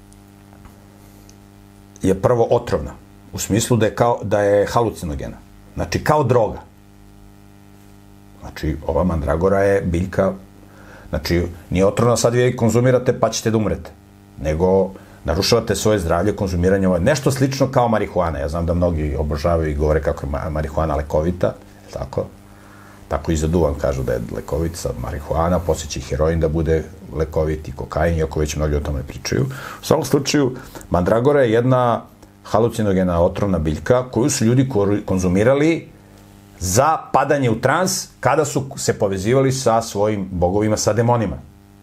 je prvo otrovna, u smislu da je halucinogena. Znači, kao droga. Znači, ova mandragora je biljka, znači, nije otrovna, sad vi konzumirate pa ćete da umrete, nego narušavate svoje zdravlje konzumiranje ovo. Nešto slično kao marihuana. Ja znam da mnogi obožavaju i govore kako je marihuana lekovita, tako? Tako i za duvan kažu da je lekovit, sad marihuana, poslije će heroin da bude lekovit i kokain, iako već mnogi o tome pričaju. U svakom slučaju, mandragora je jedna halucinogena otrovna biljka koju su ljudi konzumirali za padanje u trans kada su se povezivali sa svojim bogovima, sa demonima.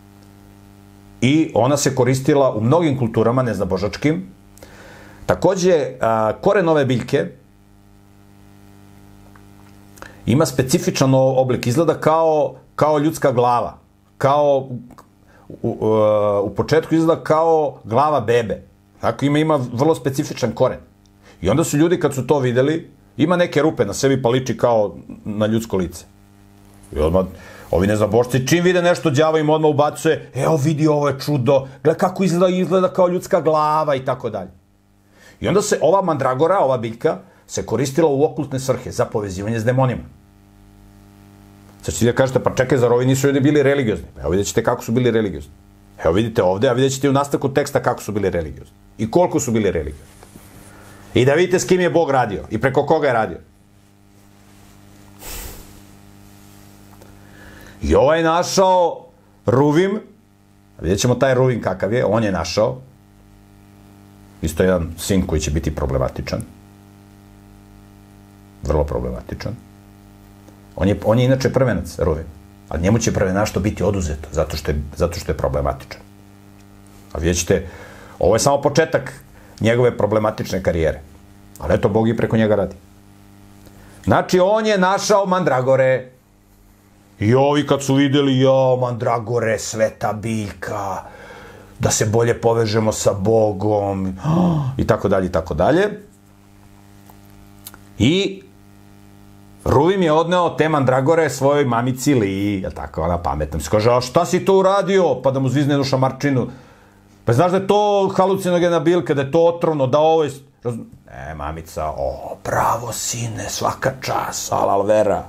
I ona se koristila u mnogim kulturama, neznabožačkim. Takođe, koren ove biljke ima specifičan oblik, izgleda kao ljudska glava. U početku izgleda kao glava bebe. Tako ima vrlo specifičan koren. I onda su ljudi kad su to videli, ima neke rupe na sebi pa liči kao na ljudsko lice. I odmah, ovi neznabošci, čim vide nešto đavo im odmah ubacuje, evo vidi, ovo je čudo, gleda kako izgleda kao ljudska glava i tako dalje. I onda se ova mandragora, ova biljka, se koristila u okultne svrhe za povezivanje s demonima. Sad ćete da kažete, pa čekaj, zar ovi nisu ljudi bili religiozni? Evo vidjet ćete kako su bili religiozni. Evo vidite ovde, a vidjet ćete u nastavku teksta kako su bili religiozni. I koliko su bili religiozni. I da vidite s kim je Bog radio i preko koga je radio. I ovaj je našao Ruvim, vidjet ćemo taj Ruvim kakav je, on je našao, isto jedan sin koji će biti problematičan, vrlo problematičan. On je inače prvenac, Ruvim, ali njemu će prvenaštvo biti oduzeto, zato što je problematičan. A vidjet ćete, Ovo je samo početak njegove problematične karijere. Ali eto, Bog i preko njega radi. Znači, on je našao mandragore. I ovi kad su videli, mandragore, sveta biljka, da se bolje povežemo sa Bogom, i tako dalje, i tako dalje. I Ruvim je odneo te mandragore svojoj mamici Liji, je tako, ona pametna. Se kaže, a šta si to uradio? Pa da mu zvizne jednu šamarčinu. Pa znaš da je to halucinogena biljka, da je to otrovno, da ovo je... Ne, mamica, bravo sine, svaka čast, alal vera.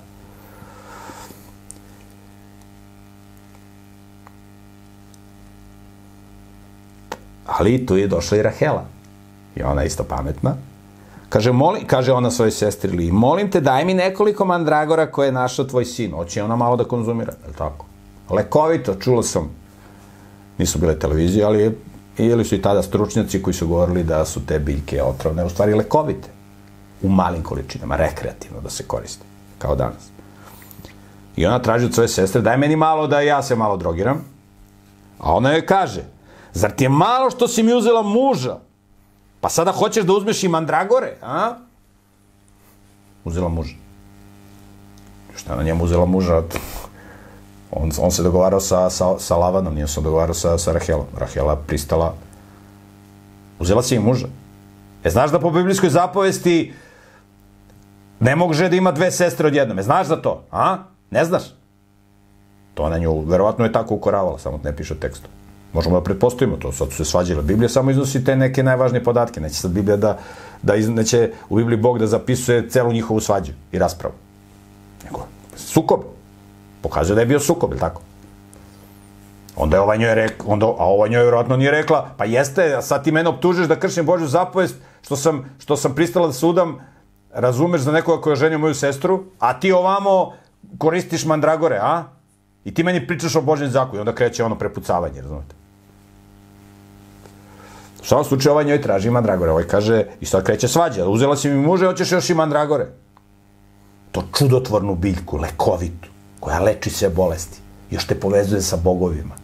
Ali tu je došla i Rahela. I ona je isto pametna. Kaže ona svojoj sestri Liji, molim te, daj mi nekoliko mandragora koje je našao tvoj sin. Hoće ona malo da konzumira, je li tako? Lekovito, čulo sam. Nisu bile televizije, ali ili su i tada stručnjaci koji su govorili da su te biljke otrovne, u stvari lekovite. U malim količinama, rekreativno da se koriste, kao danas. I ona traži od svoje sestre, daj meni malo da ja se malo drogiram. A ona joj kaže, zar ti je malo što si mi uzela muža? Pa sada hoćeš da uzmeš i mandragore, a? Uzela muža. Šta je na njemu uzela muža? On se dogovarao sa Lavanom, nije se dogovarao sa Rahelom. Rahela pristala. Uzela si i muža. Znaš da po biblijskoj zapovesti ne može da ima dve sestre odjednom. Znaš za to, a? Ne znaš? To na nju, verovatno je tako ukoravala, samo ne piše u tekstu. Možemo da pretpostavimo to, sad su se svađile. Biblija samo iznosi te neke najvažnije podatke. Neće sad Biblija neće u Bibliji Bog da zapisuje celu njihovu svađu i raspravu. Nego, sukob. Pokazuje da je bio sukob, ili tako? Onda je ovaj njoj rekla, a ovaj njoj vjerojatno nije rekla, pa jeste, a sad ti mene optužiš da kršim Božju zapovest, što sam pristala da se udam, razumeš, za nekoga koja je ženio moju sestru, a ti ovamo koristiš mandragore, a? I ti meni pričaš o Božjem zakonu, i onda kreće ono prepucavanje, razumete? U svakom slučaju ovaj njoj traži mandragore, ovaj kaže, i sad kreće svađa, uzela si mi muže, hoćeš još i mandragore. To čudotvornu biljku, lekovitu, koja leči sve bolesti, još te povezuje sa bogovima.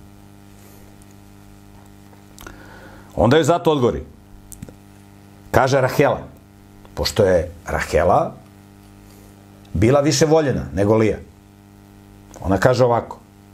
Onda je zato odgovori. Kaže Rahela, pošto je Rahela bila više voljena nego Lija. Ona kaže ovako,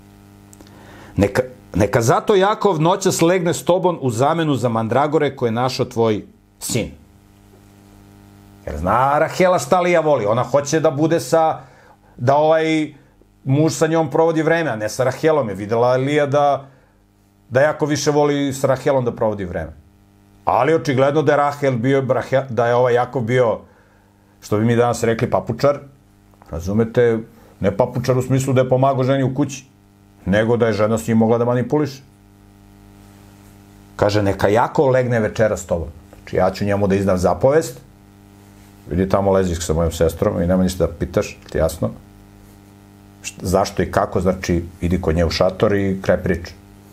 neka zato Jakov noćas legne s tobom u zamenu za mandragore koje je našao tvoj sin. Jer zna Rahela šta Lija voli, ona hoće da bude da ovaj muž sa njom provodi vreme, a ne sa Rahelom. Je videla Lija da Jakov više voli s Rahelom da provodi vreme. Ali očigledno da je ovaj Jakov bio, što bi mi danas rekli, papučar. Razumete, ne papučar u smislu da je pomagao ženi u kući, nego da je žena s njim mogla da manipuliše. Kaže, neka Jakov legne večera s tobom. Znači, ja ću njemu da izdam zapovest. Vidi tamo leziš sa mojom sestrom i nema ništa da pitaš, ti jasno? Zašto i kako, znači, idi kod nje u šator i kraj priče.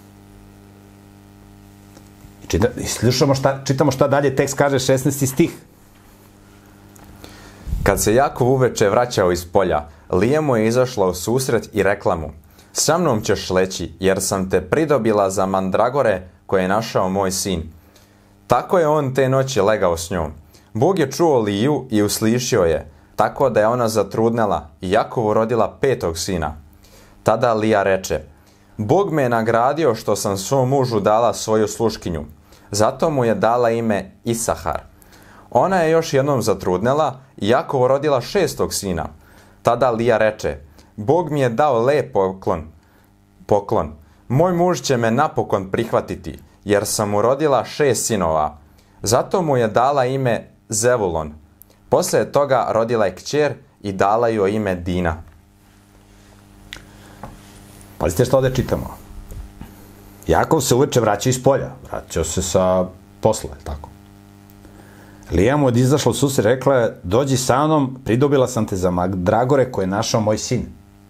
Čitamo šta dalje, tekst kaže 16. stih. Kad se Jakov uveče vraćao iz polja, Lija mu je izašla u susret i rekla mu, sa mnom ćeš leći, jer sam te pridobila za mandragore koje je našao moj sin. Tako je on te noći legao s njom. Bog je čuo Liju i uslišio je, tako da je ona zatrudnela i Jakovu rodila 5. sina. Tada Lija reče, Bog me je nagradio što sam svom mužu dala svoju sluškinju. Zato mu je dala ime Isahar. Ona je još jednom zatrudnela i Jakovu rodila 6. sina. Tada Lija reče, Bog mi je dao lep poklon. Moj muž će me napokon prihvatiti, jer sam mu rodila 6 sinova. Zato mu je dala ime Zevulon. Poslije toga rodila je kćer i dala joj ime Dina. Pazite što ovdje čitamo. Jakov se uveče vraća iz polja. Vraćao se sa posla, tako. Lija mu je izašla u susret, rekla je, dođi sa mnom, pridobila sam te za mandragore koje je našao moj sin.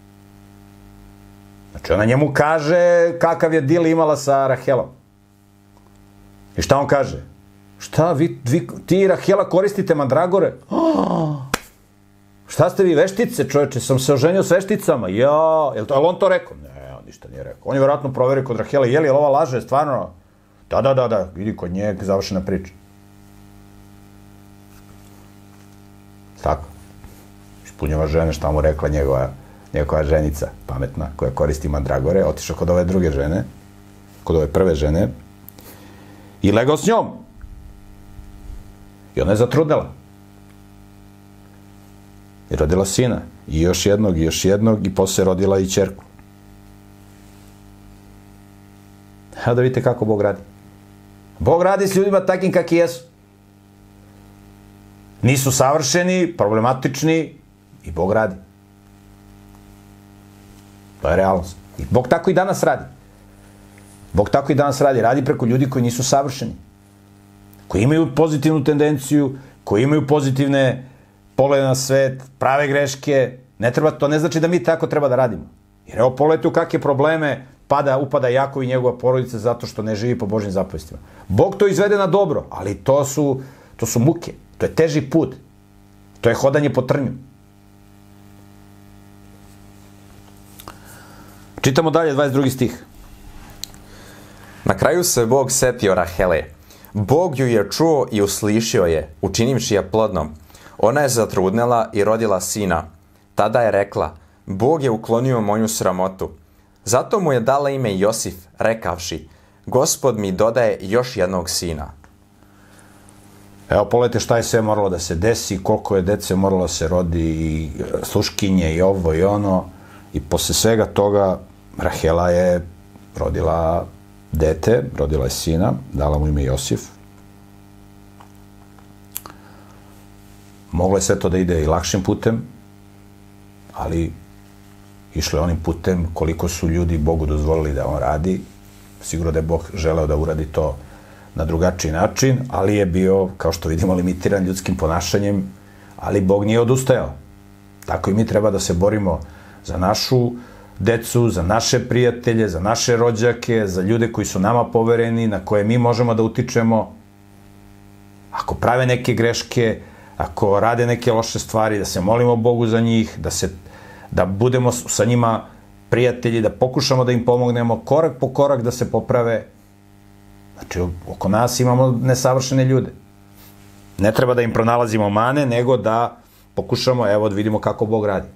Znači ona njemu kaže kakav je dil imala sa Rahelom. I šta on kaže? Šta, ti i Rahela koristite mandragore? Šta ste vi, veštice, čovječe, sam se oženio s vešticama. Ja, je li on to rekao? Ne, on ništa nije rekao. On je vjerojatno proverio kod Rahela, je li ova laže, stvarno? Da, vidi, kod nje završena priča. Tako. Ispunjava žene, šta mu rekla njegova ženica, pametna, koja koristi mandragore, otišao kod ove druge žene, kod ove prve žene, i legao s njom. I ona je zatrudnela. I rodila sina. I još jednog, i posle rodila i ćerku. Da vidite kako Bog radi. Bog radi s ljudima takim kakvi jesu. Nisu savršeni, problematični, i Bog radi. To je realnost. I Bog tako i danas radi. Bog tako i danas radi. Radi preko ljudi koji nisu savršeni. Koji imaju pozitivnu tendenciju, koji imaju pozitivne poglede na svet, prave greške. To ne znači da mi tako treba da radimo. Jer evo, pogledajte u kakve probleme upada Jakov i njegova porodica zato što ne živi po Božjim zapovestima. Bog to izvede na dobro, ali to su muke. To je teži put. To je hodanje po trnju. Čitamo dalje, 22. stih. Na kraju se Bog setio Rahele. Bog ju je čuo i uslišio je, učinivši je plodnom. Ona je zatrudnela i rodila sina. Tada je rekla, Bog je uklonio moju sramotu. Zato mu je dala ime Josif, rekavši, Gospod mi dodaje još jednog sina. Evo, pogledajte šta je sve moralo da se desi, koliko je dece moralo da se rodi, i sluškinje, i ovo, i ono. I posle svega toga, Rahela je rodila dete, rodila je sina, dala mu ime Josif. Moglo je sve to da ide i lakšim putem, ali išlo je onim putem koliko su ljudi Bogu dozvolili da on radi. Sigurno da je Bog želeo da uradi to na drugačiji način, ali je bio, kao što vidimo, limitiran ljudskim ponašanjem, ali Bog nije odustajao. Tako i mi treba da se borimo za našu decu, za naše prijatelje, za naše rođake, za ljude koji su nama povereni, na koje mi možemo da utičemo. Ako prave neke greške, ako rade neke loše stvari, da se molimo Bogu za njih, da budemo sa njima prijatelji, da pokušamo da im pomognemo, korak po korak da se poprave. Znači, oko nas imamo nesavršene ljude. Ne treba da im pronalazimo mane, nego da pokušamo, evo, da vidimo kako Bog radi.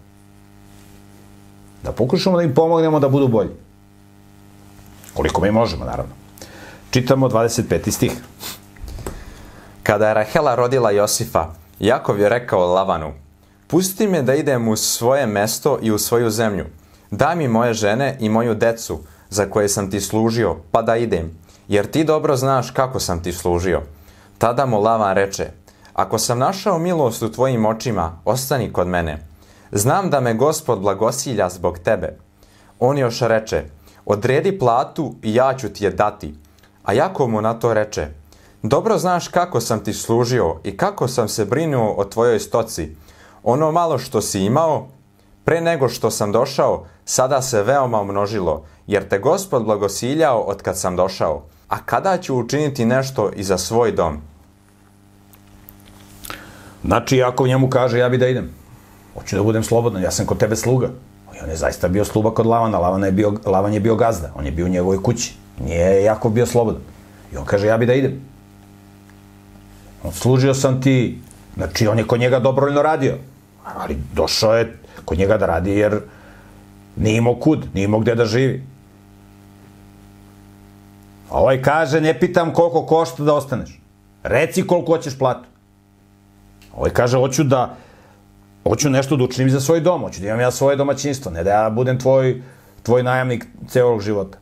Da pokušamo da im pomognemo da budu bolji. Koliko mi možemo, naravno. Čitamo 25. stih. Kada je Rahela rodila Josifa, Jakov je rekao Lavanu, pusti me da idem u svoje mesto i u svoju zemlju. Daj mi moje žene i moju decu, za koje sam ti služio, pa da idem, jer ti dobro znaš kako sam ti služio. Tada mu Lavan reče, ako sam našao milost u tvojim očima, ostani kod mene. Znam da me Gospod blagosilja zbog tebe. On još reče, odredi platu i ja ću ti je dati. A Jakov mu na to reče, dobro znaš kako sam ti služio i kako sam se brinuo o tvojoj stoci. Ono malo što si imao, pre nego što sam došao, sada se veoma umnožilo, jer te Gospod blagosiljao od kad sam došao. A kada ću učiniti nešto i za svoj dom? Znači, Jakov njemu kaže, ja bi da idem. Hoću da budem slobodan, ja sam kod tebe sluga. I on je zaista bio sluga kod Lavana. Lavan je bio gazda, on je bio u njegovoj kući. Nije Jakov bio slobodan. I on kaže, ja bi da idem. Služio sam ti, znači on je kod njega dobrovoljno radio. Ali došao je kod njega da radi jer nije imao kud, nije imao gde da živi. A ovaj kaže, ne pitam koliko košta da ostaneš. Reci koliko hoćeš platu. Ovaj kaže, hoću nešto da učinim za svoj dom, hoću da imam ja svoje domaćinstvo, ne da ja budem tvoj najamnik celog života.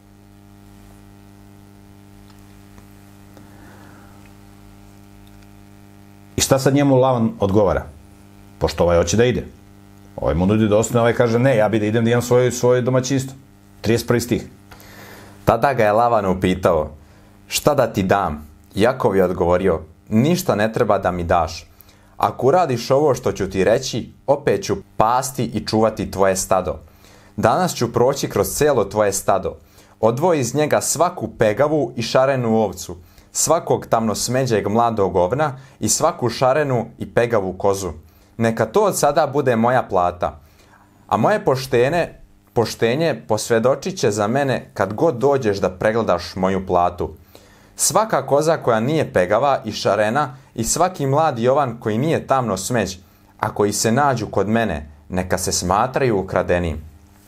I šta sad njemu Lavan odgovara? Pošto ovaj hoće da ide. Ovaj mu nudi da ostane, ovaj kaže, ne, ja bi da idem da imam svoje domaćinstvo. 31. stih. Tada ga je Lavan upitao, šta da ti dam? Jakov je odgovorio, ništa ne treba da mi daš. Ako uradiš ovo što ću ti reći, opet ću pasti i čuvati tvoje stado. Danas ću proći kroz celo tvoje stado. Odvoji iz njega svaku pegavu i šarenu ovcu, svakog tamnosmeđeg mladog ovna i svaku šarenu i pegavu kozu. Neka to od sada bude moja plata. A moje poštenje posvjedočit će za mene kad god dođeš da pregledaš moju platu. Svaka koza koja nije pegava i šarena i svaki mlad jovan koji nije tamno smeđ, a koji se nađu kod mene, neka se smatraju ukradenim.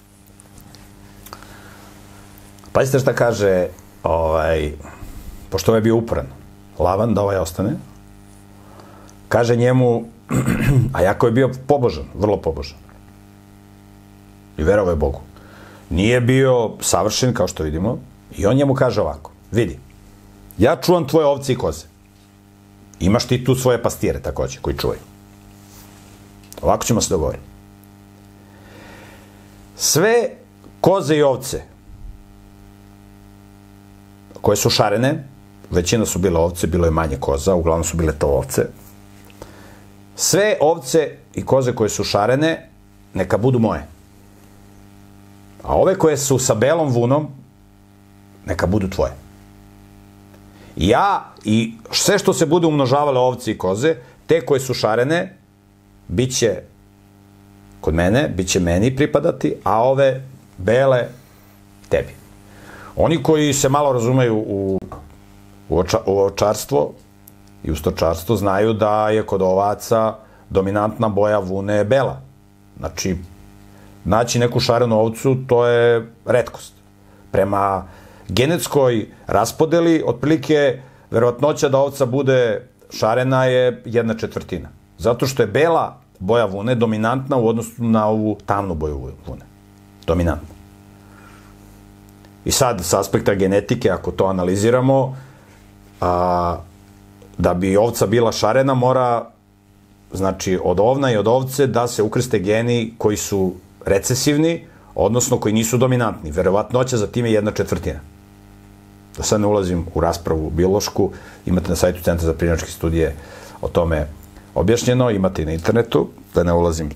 Pazite šta kaže, pošto ovaj je bio uporan, Lavan, da ovaj ostane, kaže njemu, a jako je bio pobožan, vrlo pobožan. I verovao je Bogu. Nije bio savršen, kao što vidimo, i on njemu kaže ovako, vidi, ja čuvam tvoje ovce i koze. Imaš ti tu svoje pastire, takođe, koji čuvaju. Ovako ćemo se dogovoriti. Sve koze i ovce koje su šarene, većina su bile ovce, bilo je manje koza, uglavnom su bile to ovce. Sve ovce i koze koje su šarene, neka budu moje. A ove koje su sa belom vunom, neka budu tvoje. Ja i sve što se bude umnožavale ovce i koze, te koje su šarene, bit će kod mene, bit će meni pripadati, a ove bele tebi. Oni koji se malo razumeju u ovčarstvo i u stočarstvo znaju da je kod ovaca dominantna boja vune bela. Znači, naći neku šarenu ovcu, to je retkost. Prema genetskoj raspodeli, otprilike, verovatnoća da ovca bude šarena je 1/4. Zato što je bela boja vune dominantna u odnosu na ovu tamnu boju vune. Dominantna. I sad, s aspekta genetike, ako to analiziramo, da bi ovca bila šarena, mora, znači, od ovna i od ovce da se ukrste geni koji su recesivni, odnosno koji nisu dominantni. Verovatnoća za tim je 1/4. Da sad ne ulazim u raspravu biološku, imate na sajtu Centra za prirodnjačke studije o tome objašnjeno, imate i na internetu, da ne ulazim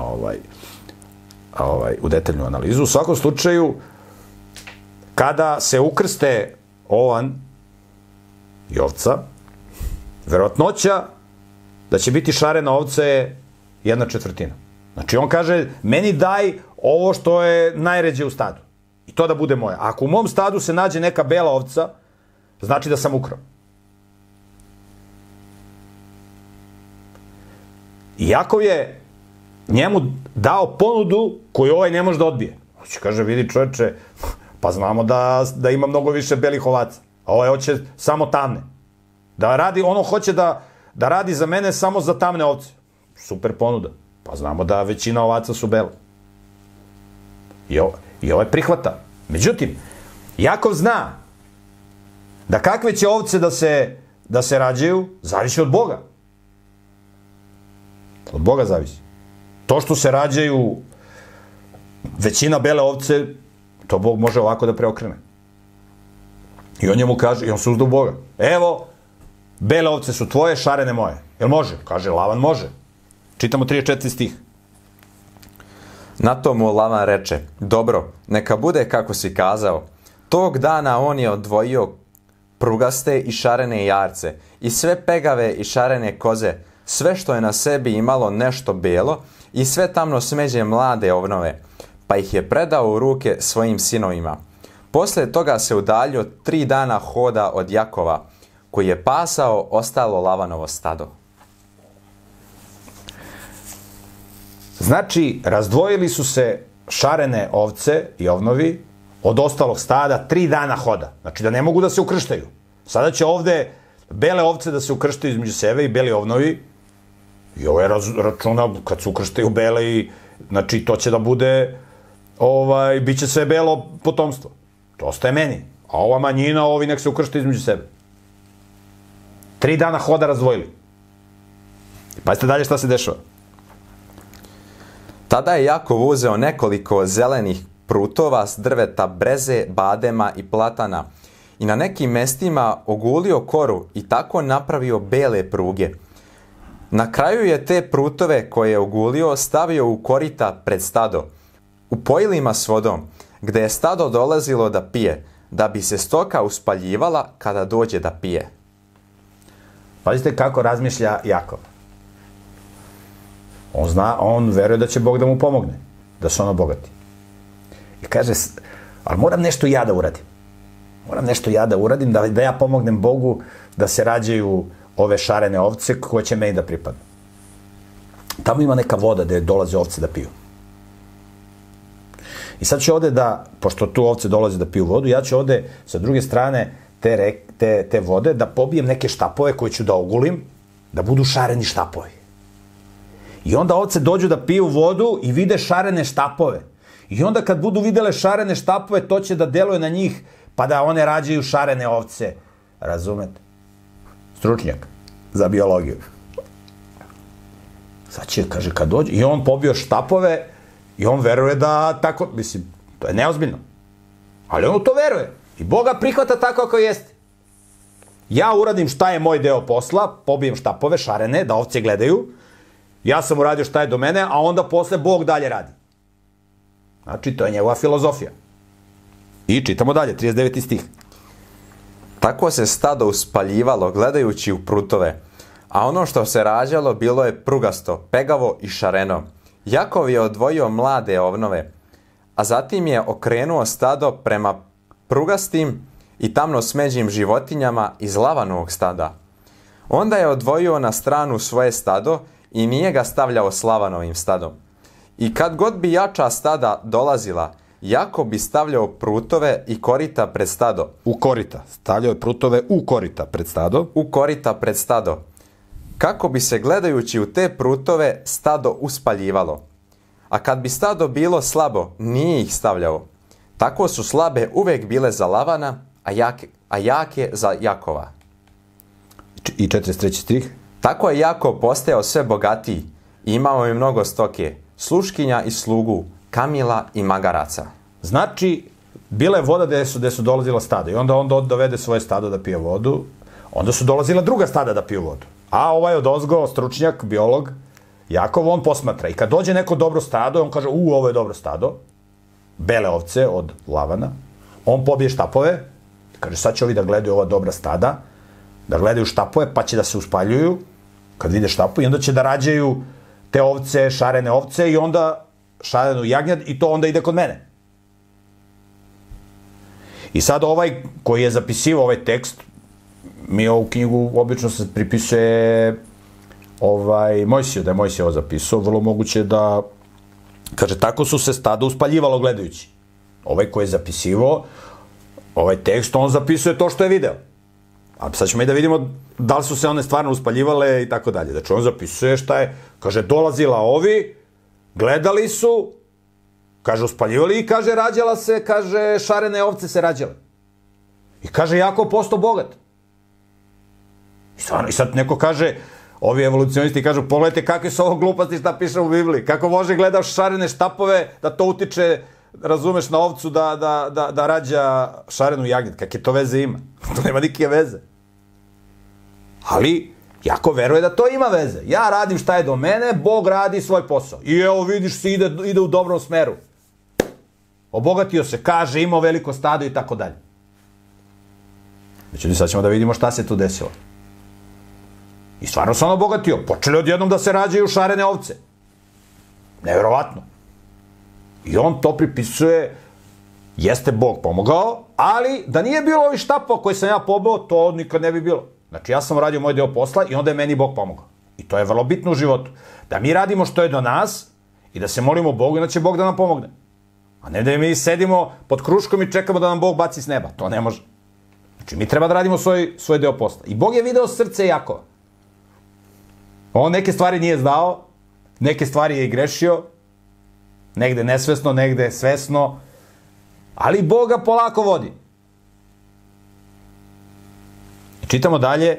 u detaljnu analizu. U svakom slučaju, kada se ukrste ovan i ovca, verovatnoća da će biti šarena ovca je 1/4. Znači, on kaže, meni daj ovo što je najređe u stadu. I to da bude moje. Ako u mom stadu se nađe neka bela ovca, znači da sam ukrao. I Jakov je njemu dao ponudu koju ovaj ne može da odbije. Hoće, kaže, vidi čoveče, pa znamo da ima mnogo više belih ovaca. A ovaj hoće samo tamne. Da radi, ono hoće da radi za mene samo za tamne ovce. Super ponuda. Pa znamo da većina ovaca su bela. I ovaj prihvata. Međutim, Jakov zna da kakve će ovce da se rađaju, zavisi od Boga. Od Boga zavisi. To što se rađaju većina bele ovce, to Bog može ovako da preokrene. I on njemu kaže, i on se uzda u Boga. Evo, bele ovce su tvoje, šarene moje. Jel može? Kaže, Lavan može. Čitamo 34 stih. Na to mu Lavan reče, dobro, neka bude kako si kazao. Tog dana on je odvojio prugaste i šarene jarce i sve pegave i šarene koze, sve što je na sebi imalo nešto belo i sve tamno smeđe mlade ovnove, pa ih je predao u ruke svojim sinovima. Posle toga se udaljio 3 dana hoda od Jakova, koji je pasao ostalo Lavanovo stado. Znači, razdvojili su se šarene ovce i ovnovi od ostalog stada 3 dana hoda. Znači, da ne mogu da se ukrštaju. Sada će ovde bele ovce da se ukrštaju između sebe i beli ovnovi. I ovo je računa, kad se ukrštaju bele i, znači, to će da bude, bit će sve belo potomstvo. To ostaje meni. A ova manjina, ovi nek se ukrštaju između sebe. 3 dana hoda razdvojili. I pazite dalje šta se dešava. Tada je Jakov uzeo nekoliko zelenih prutova s drveta breze, badema i platana i na nekim mestima ogulio koru i tako napravio bele pruge. Na kraju je te prutove koje je ogulio stavio u korita pred stado, u pojilima s vodom, gde je stado dolazilo da pije, da bi se stoka uspaljivala kada dođe da pije. Pazite kako razmišlja Jakov. On veruje da će Bog da mu pomogne, da se on obogati. I kaže, ali moram nešto ja da uradim. moram nešto ja da uradim, da ja pomognem Bogu da se rađaju ove šarene ovce koje će meni da pripadnu. Tamo ima neka voda gde dolaze ovce da piju. I sad ću ovde pošto tu ovce dolaze da piju vodu, ja ću ovde sa druge strane te vode da pobijem neke štapove koje ću da ogulim, da budu šareni štapovi. I onda ovce dođu da piju vodu i vide šarene štapove. I onda kad budu videle šarene štapove, to će da deluje na njih, pa da one rađaju šarene ovce. Razumete? Stručnjak za biologiju. Sad će, kaže, kad dođe, i on pobio štapove, i on veruje da tako, mislim, to je neozbiljno. Ali on u to veruje. I Bog ga prihvata tako kako jeste. Ja uradim šta je moj deo posla, pobijem štapove, šarene, da ovce gledaju, ja sam uradio šta je do mene, a onda posle Bog dalje radi. Znači, to je njegova filozofija. I čitamo dalje, 39. stih. Tako se stado uspaljivalo gledajući u prutove, a ono što se rađalo bilo je prugasto, pegavo i šareno. Jakov je odvojio mlade ovnove, a zatim je okrenuo stado prema prugastim i tamno smeđim životinjama iz Lavanovog stada. Onda je odvojio na stranu svoje stado i nije ga stavljao s Lavanovim stadom. I kad god bi jača stada dolazila, Jakov bi stavljao prutove i korita pred stado. U korita. Stavljao je prutove u korita pred stado. U korita pred stado. Kako bi se gledajući u te prutove stado uspaljivalo. A kad bi stado bilo slabo, nije ih stavljao. Tako su slabe uvek bile za Lavana, a jake za Jakova. I 43. stih. Tako je Jakov postajao sve bogatiji i imao je mnogo stoke, sluškinja i slugu, kamila i magaraca. Znači, bila je voda gde su dolazila stada i onda on dovede svoje stado da pije vodu, onda su dolazila druga stada da piju vodu. A ovaj odozgo, stručnjak, biolog, Jakov, on posmatra. I kad dođe neko dobro stado, on kaže, ovo je dobro stado, bele ovce od Lavana, on pobije štapove, kaže, sad će ovi da gledaju ova dobra stada, da gledaju štapove, pa će da se uspaljuju, kad vide štapu, i onda će da rađaju te ovce, šarene ovce, i onda šarenu jagnjad, i to onda ide kod mene. I sad ovaj koji je zapisivao ovaj tekst, mi ovu knjigu obično se pripisuje Mojsiju, da je Mojsije ovo zapisao, vrlo moguće da, kaže, tako su se stada uspaljivalo gledajući. Ovaj koji je zapisivao ovaj tekst, on zapisuje to što je video. A sad ćemo i da vidimo da li su se one stvarno uspaljivale i tako dalje. Znači, on zapisuje šta je, kaže, dolazila ovi, gledali su, kaže, uspaljivali i, kaže, rađala se, kaže, šarene ovce se rađale. I, kaže, Jakov postao bogat. I sad neko kaže, ovi evolucionisti kažu, pogledajte kakve su ovo gluposti šta piše u Bibliji, kako može gledaš šarene štapove da to utiče, razumeš, na ovcu da rađa šarenu jagnjad, kakve to veze ima? To nema nikakve veze. Ali, Jakov veruje da to ima veze. Ja radim šta je do mene, Bog radi svoj posao. I evo vidiš se ide u dobrom smeru. Obogatio se, kaže, imao veliko stado i tako dalje. Međutim, sad ćemo da vidimo šta se tu desilo. I stvarno se on obogatio. Počeli odjednom da se rađaju šarene ovce. Neverovatno. I on to pripisuje, jeste Bog pomogao, ali da nije bilo ovih štapova koje sam ja pobao, to nikad ne bi bilo. Znači, ja sam uradio moj deo posla i onda je meni Bog pomogao. I to je vrlo bitno u životu. Da mi radimo što je do nas i da se molimo Bogu i da će Bog da nam pomogne. A ne da mi sedimo pod kruškom i čekamo da nam Bog baci s neba. To ne može. Znači, mi treba da radimo svoj deo posla. I Bog je video srce Jakova. On neke stvari nije znao, neke stvari je i grešio, negde nesvesno, negde svesno, ali Bog ga polako vodi. Čitamo dalje.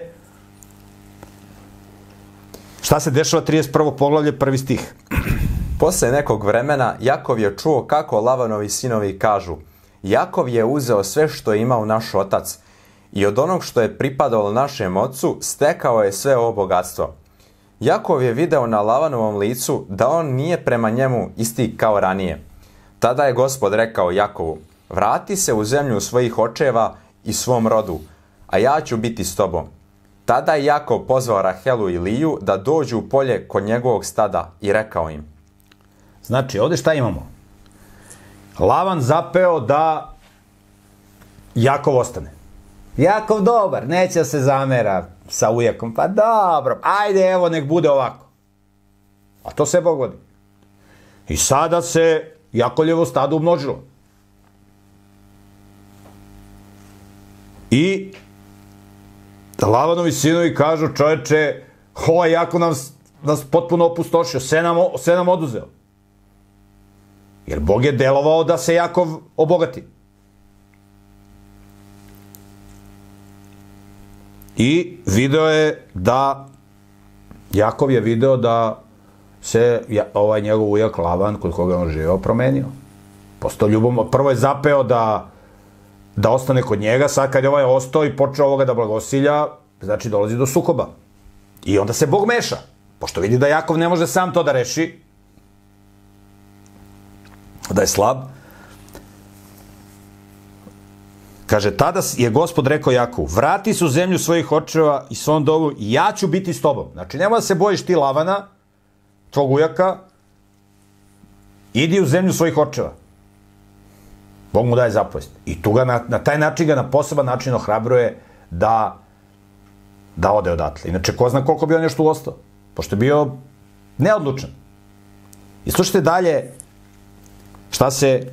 Šta se dešava 31. poglavlje, 1. stih. Posle nekog vremena Jakov je čuo kako Lavanovi sinovi kažu: Jakov je uzeo sve što je imao naš otac i od onog što je pripadalo našem ocu stekao je sve ovo bogatstvo. Jakov je video na Lavanovom licu da on nije prema njemu isti kao ranije. Tada je Gospod rekao Jakovu: vrati se u zemlju svojih očeva i svom rodu, a ja ću biti s tobom. Tada je Jakov pozvao Rahelu i Liju da dođu u polje kod njegovog stada i rekao im. Znači, ovde šta imamo? Lavan zapeo da Jakov ostane. Jakov dobar, neće se zamera sa ujakom, pa dobro, ajde evo nek bude ovako. A to se pogodi. I sada se Jakovljevo stado umnožilo. I Lavanovi sinovi kažu, čoveče, ovaj Jakov nas potpuno opustošio, sve nam oduzeo. Jer Bog je delovao da se Jakov obogati. I video je da, Jakov je video da se ovaj njegov ujak Lavan, kod koga on živeo, promenio. Postao ljubomor. Prvo je zapeo da ostane kod njega, sad kad je ovaj ostao i počeo ovoga da blagosilja, znači dolazi do sukoba. I onda se Bog meša. Pošto vidi da Jakov ne može sam to da reši, da je slab, kaže, tada je Gospod rekao Jakovu, vrati se u zemlju svojih očeva i svom domu i ja ću biti s tobom. Znači, nema da se bojiš ti Lavana, tvog ujaka, idi u zemlju svojih očeva. Bog mu daje zapovest. I tu ga na taj način ga na poseban način ohrabruje da ode odatle. Inače, ko zna koliko bi on još tu ostao, pošto je bio neodlučan. I slušajte dalje šta se...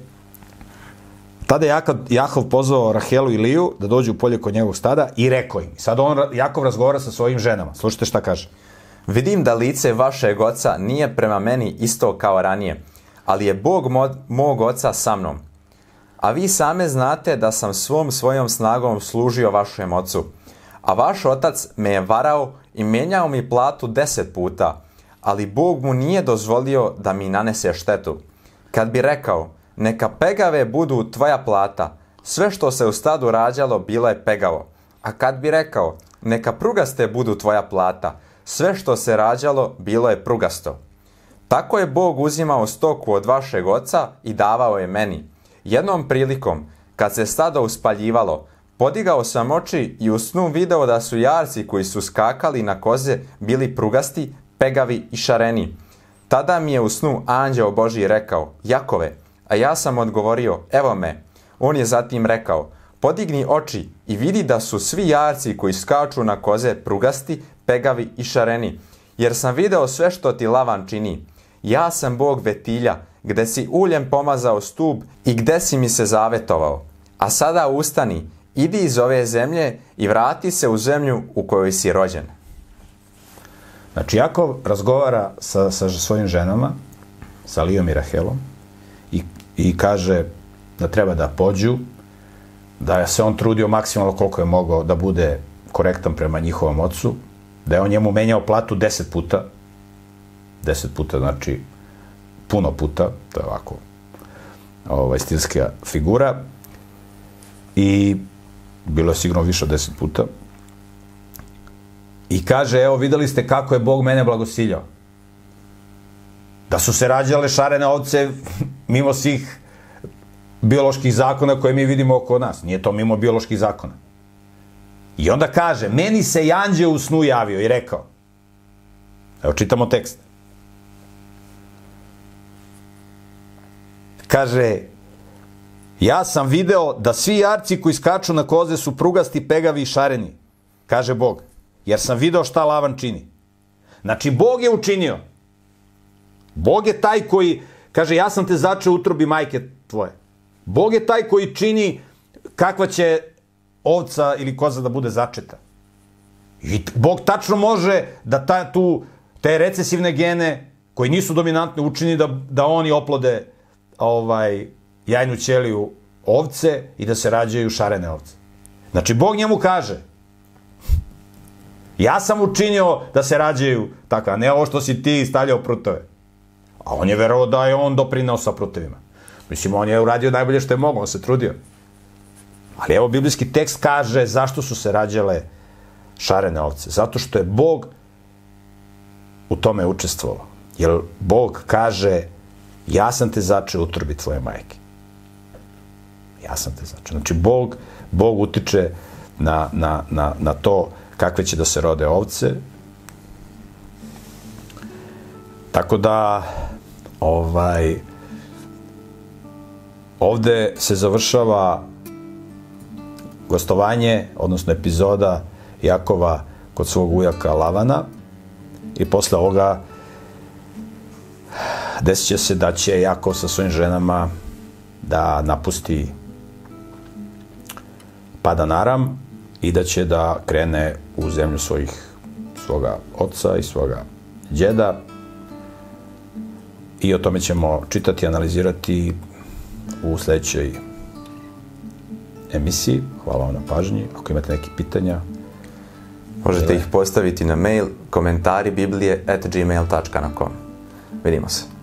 Tada je Jakov pozvao Rahelu i Liju da dođu u polje kod njegovog stada i rekao im. Sad Jakov razgovara sa svojim ženama. Slušajte šta kaže. Vidim da lice vašeg oca nije prema meni isto kao ranije, ali je Bog mog oca sa mnom. A vi same znate da sam svojom snagom služio vašem ocu. A vaš otac me je varao i menjao mi platu 10 puta, ali Bog mu nije dozvolio da mi nanese štetu. Kad bi rekao, neka pegave budu tvoja plata, sve što se u stadu rađalo bilo je pegavo. A kad bi rekao, neka prugaste budu tvoja plata, sve što se rađalo bilo je prugasto. Tako je Bog uzimao stoku od vašeg oca i davao je meni. Jednom prilikom, kad se stado uspaljivalo, podigao sam oči i u snu video da su jarci koji su skakali na koze bili prugasti, pegavi i šareni. Tada mi je u snu anđeo Božji rekao, Jakove, a ja sam odgovorio, evo me. On je zatim rekao, podigni oči i vidi da su svi jarci koji skaču na koze prugasti, pegavi i šareni, jer sam video sve što ti Lavan čini. Ja sam Bog vetilja, gde si uljem pomazao stub i gde si mi se zavetovao. A sada ustani, idi iz ove zemlje i vrati se u zemlju u kojoj si rođen. Znači, Jakov razgovara sa svojim ženama, sa Lijom i Rahelom, i kaže da treba da pođu, da se on trudio maksimalno koliko je mogao da bude korektan prema njihovom ocu, da je on njemu menjao platu 10 puta. 10 puta znači puno puta, to je ovako stilska figura, i bilo je sigurno više od 10 puta. I kaže, evo, videli ste kako je Bog mene blagosiljao. Da su se rađale šarene ovce mimo svih bioloških zakona koje mi vidimo oko nas. Nije to mimo bioloških zakona. I onda kaže, meni se anđeo u snu javio i rekao, evo čitamo tekst. Kaže, ja sam video da svi jarci koji skaču na koze su prugasti, pegavi i šareni, kaže Bog, jer sam video šta Lavan čini. Znači, Bog je učinio. Bog je taj koji, kaže, ja sam te začeo u utrobi majke tvoje. Bog je taj koji čini kakva će ovca ili koza da bude začeta. I Bog tačno može da te recesivne gene koji nisu dominantne učini da oni oplode jajnu ćeliju ovce i da se rađaju šarene ovce. Znači, Bog njemu kaže, ja sam učinio da se rađaju tako, a ne ovo što si ti stavljao prutove. A on je verovao da je on doprinao sa prutevima. Mislim, on je uradio najbolje što je mogao, on se trudio. Ali evo, biblijski tekst kaže zašto su se rađale šarene ovce. Zato što je Bog u tome učestvovao. Jer Bog kaže, ja sam te začeo u utrobi tvoje majke. Ja sam te začeo. Znači, Bog utiče na to kakve će da se rode ovce. Tako da, ovde se završava gostovanje, odnosno epizoda Jakova kod svog ujaka Lavana i posle ovoga desit će se da će Jakov sa svojim ženama da napusti Padan Aram i da će da krene u zemlju svoga oca i svoga djeda. I o tome ćemo čitati i analizirati u sledećoj emisiji. Hvala vam na pažnji. Ako imate neke pitanja, možete ih postaviti na mail komentaribiblije@gmail.com. Vidimo se.